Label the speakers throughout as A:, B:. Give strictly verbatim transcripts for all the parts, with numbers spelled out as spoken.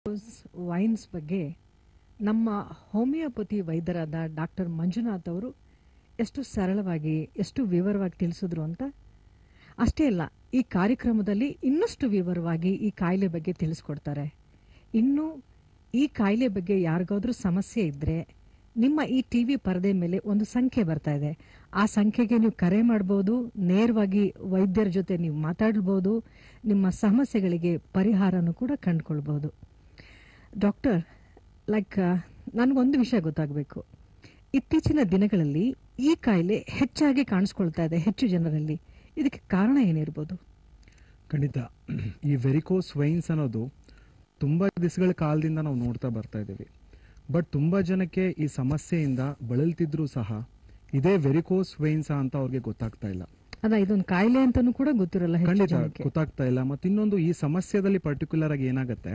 A: Wines ಬಗ್ಗೆ ನಮ್ಮ homeopathy ವೈದ್ಯರಾದ doctor Manjunath ಅವರು ಎಷ್ಟು ಸರಳವಾಗಿ ಎಷ್ಟು ವಿವರವಾಗಿ ತಿಳಿಸಿದ್ರು ಅಂತ. ಅಷ್ಟೇ ಅಲ್ಲ, ಈ ಕಾರ್ಯಕ್ರಮದಲ್ಲಿ ಇನ್ನಷ್ಟು ವಿವರವಾಗಿ ಈ ಕಾಯಿಲೆ ಬಗ್ಗೆ ತಿಳಿಸ್ಕೊಡ್ತಾರೆ. ಇನ್ನು ಈ ಕಾಯಿಲೆ ಬಗ್ಗೆ ಯಾರಿಗಾದ್ರೂ ಸಮಸ್ಯೆ ಇದ್ರೆ ನಿಮ್ಮ ಈ ಟಿವಿ ಪರದೆ ಮೇಲೆ ಒಂದು ಸಂಖ್ಯೆ ಬರ್ತಾ ಇದೆ. ಆ ಸಂಖ್ಯೆಗೆ ನೀವು ಕರೆ ಮಾಡಬಹುದು, ನೇರವಾಗಿ ವೈದ್ಯರ ಜೊತೆ ನೀವು ಮಾತಾಡಬಹುದು, ನಿಮ್ಮ ಸಮಸ್ಯೆಗಳಿಗೆ ಪರಿಹಾರನೂ ಕೂಡ ಕಂಡುಕೊಳ್ಬಹುದು. ಡಾಕ್ಟರ್, ಲೈಕ್ ನನಗೊಂದು ವಿಷಯ ಗೊತ್ತಾಗಬೇಕು. ಇತ್ತೀಚಿನ ದಿನಗಳಲ್ಲಿ ಈ ಕಾಯಿಲೆ ಹೆಚ್ಚಾಗಿ ಕಾಣಿಸ್ಕೊಳ್ತಾ ಇದೆ ಹೆಚ್ಚು ಜನರಲ್ಲಿ. ಇದಕ್ಕೆ ಕಾರಣ ಏನಿರ್ಬೋದು?
B: ಖಂಡಿತ ಈ ವೆರಿಕೋಸ್ ವೈನ್ಸ್ ಅನ್ನೋದು ತುಂಬಾ ದಿವಸಗಳ ಕಾಲದಿಂದ ನಾವು ನೋಡ್ತಾ ಬರ್ತಾ ಇದ್ದೀವಿ. ಬಟ್ ತುಂಬಾ ಜನಕ್ಕೆ ಈ ಸಮಸ್ಯೆಯಿಂದ ಬಳಲ್ತಿದ್ರು ಸಹ ಇದೇ ವೆರಿಕೋಸ್ ವೈನ್ಸ್ ಅಂತ ಅವ್ರಿಗೆ ಗೊತ್ತಾಗ್ತಾ ಇಲ್ಲ.
A: ಅದ ಇದೊಂದು ಕಾಯಿಲೆ ಅಂತಾನೂ ಕೂಡ ಗೊತ್ತಿರಲ್ಲ,
B: ಖಂಡಿತ ಗೊತ್ತಾಗ್ತಾ ಇಲ್ಲ. ಮತ್ತೆ ಇನ್ನೊಂದು, ಈ ಸಮಸ್ಯೆದಲ್ಲಿ ಪರ್ಟಿಕ್ಯುಲರ್ ಆಗಿ ಏನಾಗುತ್ತೆ,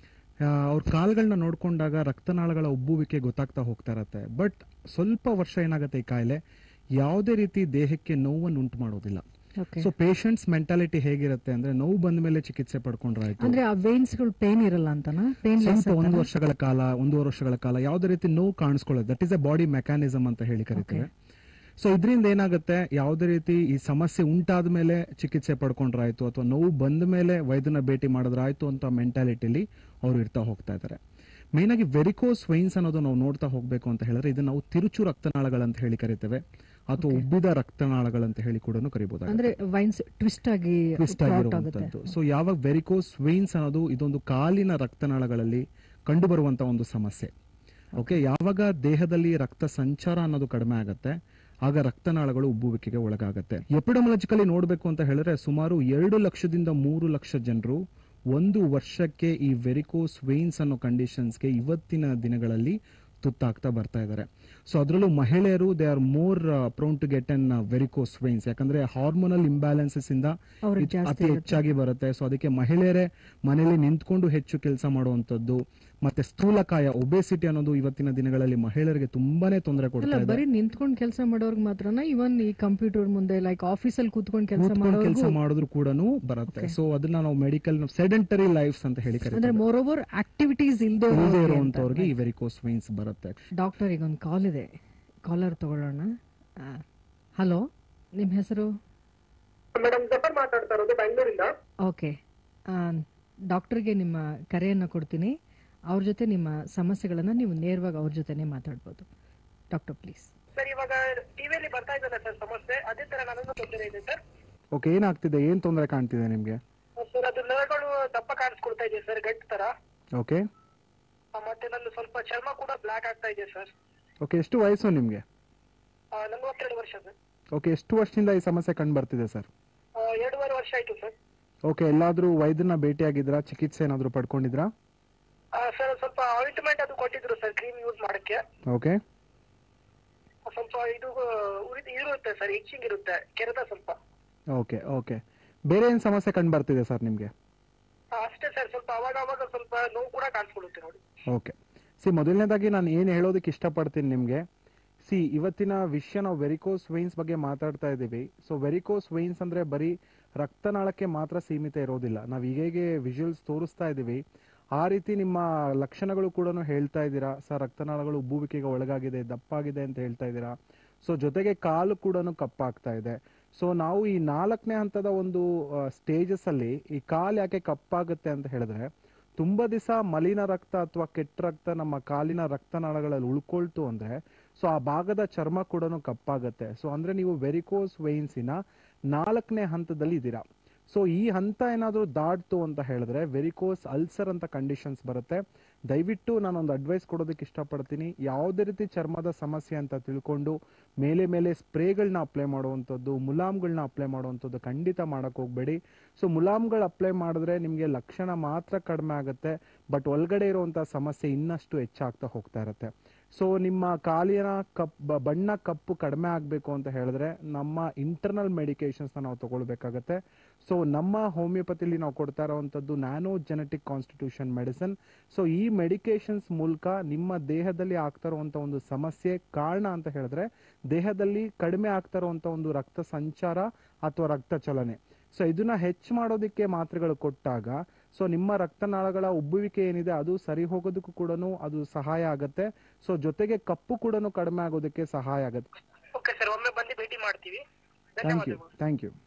B: ಅವ್ರ ಕಾಲುಗಳನ್ನ ನೋಡ್ಕೊಂಡಾಗ ರಕ್ತನಾಳಗಳ ಉಬ್ಬುವಿಕೆ ಗೊತ್ತಾಗ್ತಾ ಹೋಗ್ತಾ ಇರತ್ತೆ. ಬಟ್ ಸ್ವಲ್ಪ ವರ್ಷ ಏನಾಗುತ್ತೆ, ಈ ಕಾಯಿಲೆ ಯಾವುದೇ ರೀತಿ ದೇಹಕ್ಕೆ ನೋವನ್ನು ಉಂಟು ಮಾಡೋದಿಲ್ಲ. ಸೊ ಪೇಷಂಟ್ಸ್ ಮೆಂಟಾಲಿಟಿ ಹೇಗಿರುತ್ತೆ ಅಂದ್ರೆ, ನೋವು ಬಂದ ಮೇಲೆ ಚಿಕಿತ್ಸೆ ಪಡ್ಕೊಂಡ್ರಾಯ್ತು,
A: ಅಂದ್ರೆ ಆ ವೇನ್ಸ್ಗಳು ಪೇನ್ ಇರಲ್ಲ ಅಂತನಾ?
B: ಒಂದು ವರ್ಷಗಳ ಕಾಲ ಒಂದೂವರೆ ವರ್ಷಗಳ ಕಾಲ ಯಾವುದೇ ರೀತಿ ನೋವು ಕಾಣಿಸ್ಕೊಳ್ಳೋದು, that is a body mechanism ಅಂತ ಹೇಳಿ ಕರಿತೇವೆ. ಸೊ ಇದರಿಂದ ಏನಾಗುತ್ತೆ, ಯಾವುದೇ ರೀತಿ ಈ ಸಮಸ್ಯೆ ಉಂಟಾದ ಮೇಲೆ ಚಿಕಿತ್ಸೆ ಪಡ್ಕೊಂಡ್ರಾಯ್ತು ಅಥವಾ ನೋವು ಬಂದ ಮೇಲೆ ವೈದ್ಯನ ಭೇಟಿ ಮಾಡಿದ್ರಾಯ್ತು ಅಂತ ಮೆಂಟಾಲಿಟಿಲಿ ಅವ್ರು ಇರ್ತಾ ಹೋಗ್ತಾ ಇದ್ದಾರೆ. ಮೇನ್ ಆಗಿ ವೆರಿಕೋಸ್ ವೈನ್ಸ್ ಅನ್ನೋದು ನಾವು ನೋಡ್ತಾ ಹೋಗ್ಬೇಕು ಅಂತ ಹೇಳಿದ್ರೆ, ಇದನ್ನ ನಾವು ತಿರುಚು ರಕ್ತನಾಳಗಳಂತ ಹೇಳಿ ಕರಿತೇವೆ ಅಥವಾ ಉಬ್ಬಿದ ರಕ್ತನಾಳಗಳಂತ ಹೇಳಿ ಕೂಡ ಕರಿಬಹುದು.
A: ಟ್ವಿಸ್ಟ್ ಆಗಿರುವಂತದ್ದು.
B: ಸೊ ಯಾವಾಗ ವೆರಿಕೋಸ್ ವೈನ್ಸ್ ಅನ್ನೋದು ಇದೊಂದು ಕಾಲಿನ ರಕ್ತನಾಳಗಳಲ್ಲಿ ಕಂಡು ಬರುವಂತಹ ಒಂದು ಸಮಸ್ಯೆ. ಓಕೆ, ಯಾವಾಗ ದೇಹದಲ್ಲಿ ರಕ್ತ ಸಂಚಾರ ಅನ್ನೋದು ಕಡಿಮೆ ಆಗುತ್ತೆ, ಆಗ ರಕ್ತನಾಳಗಳು ಉಬ್ಬುವಿಕೆಗೆ ಒಳಗಾಗುತ್ತೆ. ಎಪಿಡೆಮಾಲಜಿಕಲಿ ನೋಡಬೇಕು ಅಂತ ಹೇಳಿದ್ರೆ, ಸುಮಾರು ಎರಡು ಲಕ್ಷದಿಂದ ಮೂರು ಲಕ್ಷ ಜನರು ಒಂದು ವರ್ಷಕ್ಕೆ ಈ ವೆರಿಕೋಸ್ ವೈನ್ಸ್ ಅನ್ನೋ ಕಂಡೀಷನ್ಸ್ಗೆ ಇವತ್ತಿನ ದಿನಗಳಲ್ಲಿ ತುತ್ತಾಗ್ತಾ ಬರ್ತಾ ಇದ್ದಾರೆ. ಸೊ ಅದರಲ್ಲೂ ಮಹಿಳೆಯರು they are more prone to get an varicose veins, ಯಾಕಂದ್ರೆ ಹಾರ್ಮೋನಲ್ ಇಂಬ್ಯಾಲೆನ್ಸಸ್ ಇಂದ ಅತಿ ಹೆಚ್ಚಾಗಿ ಬರುತ್ತೆ. ಸೊ ಅದಕ್ಕೆ ಮಹಿಳೆಯರೇ ಮನೆಯಲ್ಲಿ ನಿಂತ್ಕೊಂಡು ಹೆಚ್ಚು ಕೆಲಸ ಮಾಡುವಂತದ್ದು, ಮತ್ತೆ ಸ್ಥೂಲಕಾಯ ಒಬೆಸಿಟಿ ಅನ್ನೋದು ಇವತ್ತಿನ ದಿನಗಳಲ್ಲಿ ಮಹಿಳೆಯರಿಗೆ ತುಂಬಾನೇ ತೊಂದರೆ ಕೊಡ್ತಾ ಇದೆ.
A: ಬರೀ ನಿಂತ್ಕೊಂಡು ಕೆಲಸ ಮಾಡೋರ್ಗೆ ಮಾತ್ರನಾ? ಇವನ್ ಈ ಕಂಪ್ಯೂಟರ್ ಮುಂದೆ ಲೈಕ್ ಆಫೀಸಲ್ಲಿ ಕೂತ್ಕೊಂಡು ಕೆಲಸ
B: ಕೆಲಸ ಮಾಡಿದ್ರು ಕೂಡ ಬರುತ್ತೆ. ಸೊ ಅದನ್ನ ನಾವು ಮೆಡಿಕಲ್ ಸೆಡೆಂಟರಿ ಲೈಫ್ಸ್ ಅಂತ ಹೇಳಿ ಕರೀತೀವಿ.
A: ಮೋರ್ ಓವರ್ ಆಕ್ಟಿವಿಟೀಸ್ ಇಲ್ಲದೆ
B: ಇರುವಂತವ್ರಿಗೆ ಈ ವೆರಿಕೋಸ್ ವೈನ್ಸ್ ಬರುತ್ತೆ.
A: ಡಾಕ್ಟರ್, ಈಗ ಒಂದು ಕಾಲ್ ಇದೆ, ಕಾಲರ್ ತಗೊಳ್ಳೋಣ. ಹಲೋ, ನಿಮ್ ಹೆಸರು? ಓಕೆ, ಡಾಕ್ಟರ್ಗೆ ನಿಮ್ಮ ಕರೆಯನ್ನ ಕೊಡ್ತೀನಿ. ಅವ್ರ ಜೊತೆ ನಿಮ್ಮ ಸಮಸ್ಯೆಗಳನ್ನ ನೀವು ನೇರವಾಗಿ ಅವ್ರ ಜೊತೆನೆ ಮಾತಾಡ್ಬೋದು. Doctor please.
C: ಸರ್, ಇವಾಗ ಟಿವಿಯಲ್ಲಿ ಬರ್ತಾ ಇದ್ದಲ್ಲ ಸರ್ ಸಮಸ್ಯೆ, ಅದೇ ತರ ನನಗೂ ತೊಂದರೆ ಇದೆ ಸರ್.
B: ಓಕೆ, ಏನಾಗ್ತಿದೆ, ಏನ್ ತೊಂದರೆ ಕಾಣ್ತಿದೆ ನಿಮ್ಗೆ?
C: ಸರ್, ಅದು ನರಗಳು ದಪ್ಪ ಕಾಣಿಸ್ಕೊಳ್ತಾ ಇದೆ ಸರ್, ಗಂಟು ತರ.
B: ಓಕೆ,
C: ಮತ್ತೆ ನನ್ನ ಸ್ವಲ್ಪ ಚರ್ಮ ಕೂಡ ಬ್ಲಾಕ್ ಆಗ್ತಾ ಇದೆ ಸರ್.
B: ಓಕೆ, ಎಷ್ಟು ವಯಸ್ಸು ನಿಮ್ಗೆ?
C: ನಲವತ್ತೆರಡು ವರ್ಷ ಸರ್.
B: ಓಕೆ, ಎಷ್ಟು ವರ್ಷದಿಂದ ಈ ಸಮಸ್ಯೆ ಕಂಡು ಬರ್ತಿದೆ ಸರ್?
C: ಎರಡೂವರೆ ವರ್ಷ ಆಯ್ತು ಸರ್.
B: ಓಕೆ, ಎಲ್ಲಾದ್ರೂ ವೈದ್ಯನ ಭೇಟಿ ಆಗಿದ್ರಾ? ಚಿಕಿತ್ಸೆ ಏನಾದ್ರು ಪಡ್ಕೊಂಡಿದ್ರಾ?
C: ಸರ್, ಸ್ವಲ್ಪ ಆಯಿಂಟ್ಮೆಂಟ್ ಅದು ಕೊಟ್ಟಿದ್ರು ಸರ್, ಕ್ರೀಮ್ ಯೂಸ್ ಮಾಡಕ್ಕೆ.
B: ಓಕೆ,
C: ಸ್ವಲ್ಪ ಇದು ಇರುತ್ತೆ ಸರ್, ಇಚ್ಚಿಂಗ್ ಇರುತ್ತೆ, ಕೆರೆತ ಸ್ವಲ್ಪ.
B: ಓಕೆ ಓಕೆ ಬೇರೆ ಏನ್ ಸಮಸ್ಯೆ ಕಂಡು ಬರ್ತಿದೆ ಸರ್ ನಿಮ್ಗೆ?
C: ಅಷ್ಟೇ ಸರ್, ಸ್ವಲ್ಪ ಅವಾಗ ಅವಾಗ ಸ್ವಲ್ಪ ನೋವು ಕೂಡ ಕಾಣಿಸ್ಕೊಳ್ಳುತ್ತೆ ನೋಡಿ.
B: ಓಕೆ, ಸಿ ಮೊದಲನೇದಾಗಿ ನಾನು ಏನ್ ಹೇಳೋದಕ್ಕೆ ಇಷ್ಟಪಡ್ತೀನಿ ನಿಮ್ಗೆ, ಸಿ ಇವತ್ತಿನ ವಿಷಯ ನಾವು ವೆರಿಕೋಸ್ ವೈನ್ಸ್ ಬಗ್ಗೆ ಮಾತಾಡ್ತಾ ಇದ್ದೀವಿ. ಸೊ ವೆರಿಕೋಸ್ ವೈನ್ಸ್ ಅಂದ್ರೆ ಬರೀ ರಕ್ತನಾಳಕ್ಕೆ ಮಾತ್ರ ಸೀಮಿತ ಇರೋದಿಲ್ಲ. ನಾವು ಹೀಗೆ ವಿಜುವಲ್ಸ್ ತೋರಿಸ್ತಾ ಇದೀವಿ, ಆ ರೀತಿ ನಿಮ್ಮ ಲಕ್ಷಣಗಳು ಕೂಡ ಹೇಳ್ತಾ ಇದ್ದೀರಾ ಸರ್. ರಕ್ತನಾಳಗಳು ಉಬ್ಬುವಿಕೆಗೆ ಒಳಗಾಗಿದೆ, ದಪ್ಪಾಗಿದೆ ಅಂತ ಹೇಳ್ತಾ ಇದ್ದೀರಾ. ಸೊ ಜೊತೆಗೆ ಕಾಲು ಕೂಡ ಕಪ್ಪಾಗ್ತಾ ಇದೆ. ಸೊ ನಾವು ಈ ನಾಲ್ಕನೇ ಹಂತದ ಒಂದು ಸ್ಟೇಜಸ್ ಅಲ್ಲಿ ಈ ಕಾಲು ಯಾಕೆ ಕಪ್ಪಾಗುತ್ತೆ ಅಂತ ಹೇಳಿದ್ರೆ, ತುಂಬಾ ದಿವಸ ಮಲಿನ ರಕ್ತ ಅಥವಾ ಕೆಟ್ಟ ರಕ್ತ ನಮ್ಮ ಕಾಲಿನ ರಕ್ತನಾಳಗಳಲ್ಲಿ ಉಳ್ಕೊಳ್ತು ಅಂದ್ರೆ ಸೊ ಆ ಭಾಗದ ಚರ್ಮ ಕೂಡ ಕಪ್ಪಾಗತ್ತೆ. ಸೊ ಅಂದ್ರೆ ನೀವು ವೆರಿಕೋಸ್ ವೈನ್ಸಿನ ನಾಲ್ಕನೇ ಹಂತದಲ್ಲಿ ಇದ್ದೀರಾ. ಸೊ ಈ ಹಂತ ಏನಾದರೂ ದಾಟ್ತು ಅಂತ ಹೇಳಿದ್ರೆ ವೆರಿಕೋಸ್ ಅಲ್ಸರ್ ಅಂತ ಕಂಡೀಷನ್ಸ್ ಬರುತ್ತೆ. ದಯವಿಟ್ಟು ನಾನೊಂದು ಅಡ್ವೈಸ್ ಕೊಡೋದಕ್ಕೆ ಇಷ್ಟಪಡ್ತೀನಿ, ಯಾವುದೇ ರೀತಿ ಚರ್ಮದ ಸಮಸ್ಯೆ ಅಂತ ತಿಳ್ಕೊಂಡು ಮೇಲೆ ಮೇಲೆ ಸ್ಪ್ರೇಗಳನ್ನ ಅಪ್ಲೈ ಮಾಡುವಂಥದ್ದು, ಮುಲಾಮ್ಗಳನ್ನ ಅಪ್ಲೈ ಮಾಡುವಂಥದ್ದು ಖಂಡಿತ ಮಾಡಕ್ ಹೋಗ್ಬೇಡಿ. ಸೊ ಮುಲಾಮ್ಗಳು ಅಪ್ಲೈ ಮಾಡಿದ್ರೆ ನಿಮಗೆ ಲಕ್ಷಣ ಮಾತ್ರ ಕಡಿಮೆ ಆಗುತ್ತೆ, ಬಟ್ ಒಳಗಡೆ ಇರುವಂತಹ ಸಮಸ್ಯೆ ಇನ್ನಷ್ಟು ಹೆಚ್ಚಾಗ್ತಾ ಹೋಗ್ತಾ ಇರುತ್ತೆ. ಸೊ ನಿಮ್ಮ ಕಾಲಿನ ಕಪ್ ಬಣ್ಣ ಕಪ್ಪು ಕಡಿಮೆ ಆಗಬೇಕು ಅಂತ ಹೇಳಿದ್ರೆ ನಮ್ಮ ಇಂಟರ್ನಲ್ ಮೆಡಿಕೇಶನ್ಸ್ ನಾವು ತಗೊಳ್ಬೇಕಾಗತ್ತೆ. ಸೊ ನಮ್ಮ ಹೋಮಿಯೋಪತಿಲಿ ನಾವು ಕೊಡ್ತಾ ಇರುವಂತದ್ದು nano genetic constitution medicine. So ಈ ಮೆಡಿಕೇಶನ್ಸ್ ಮೂಲಕ ನಿಮ್ಮ ದೇಹದಲ್ಲಿ ಆಗ್ತಾ ಇರುವಂತ ಒಂದು ಸಮಸ್ಯೆ ಕಾರಣ ಅಂತ ಹೇಳಿದ್ರೆ ದೇಹದಲ್ಲಿ ಕಡಿಮೆ ಆಗ್ತಾ ಇರುವಂತ ಒಂದು ರಕ್ತ ಸಂಚಾರ ಅಥವಾ ರಕ್ತ ಚಲನೆ. ಸೊ ಇದನ್ನ ಹೆಚ್ಚು ಮಾಡೋದಕ್ಕೆ ಮಾತ್ರೆಗಳು ಕೊಟ್ಟಾಗ ಸೊ ನಿಮ್ಮ ರಕ್ತನಾಳಗಳ ಉಬ್ಬುವಿಕೆ ಏನಿದೆ ಅದು ಸರಿ ಹೋಗೋದಕ್ಕೂ ಕೂಡ ಅದು ಸಹಾಯ ಆಗುತ್ತೆ. ಸೊ ಜೊತೆಗೆ ಕಪ್ಪು ಕೂಡ ಕಡಿಮೆ ಆಗೋದಕ್ಕೆ ಸಹಾಯ ಆಗುತ್ತೆ.
C: ಓಕೆ ಸರ್, ಒಮ್ಮೆ ಬಂದು ಭೇಟಿ ಮಾಡ್ತೀವಿ.
B: Thank you thank you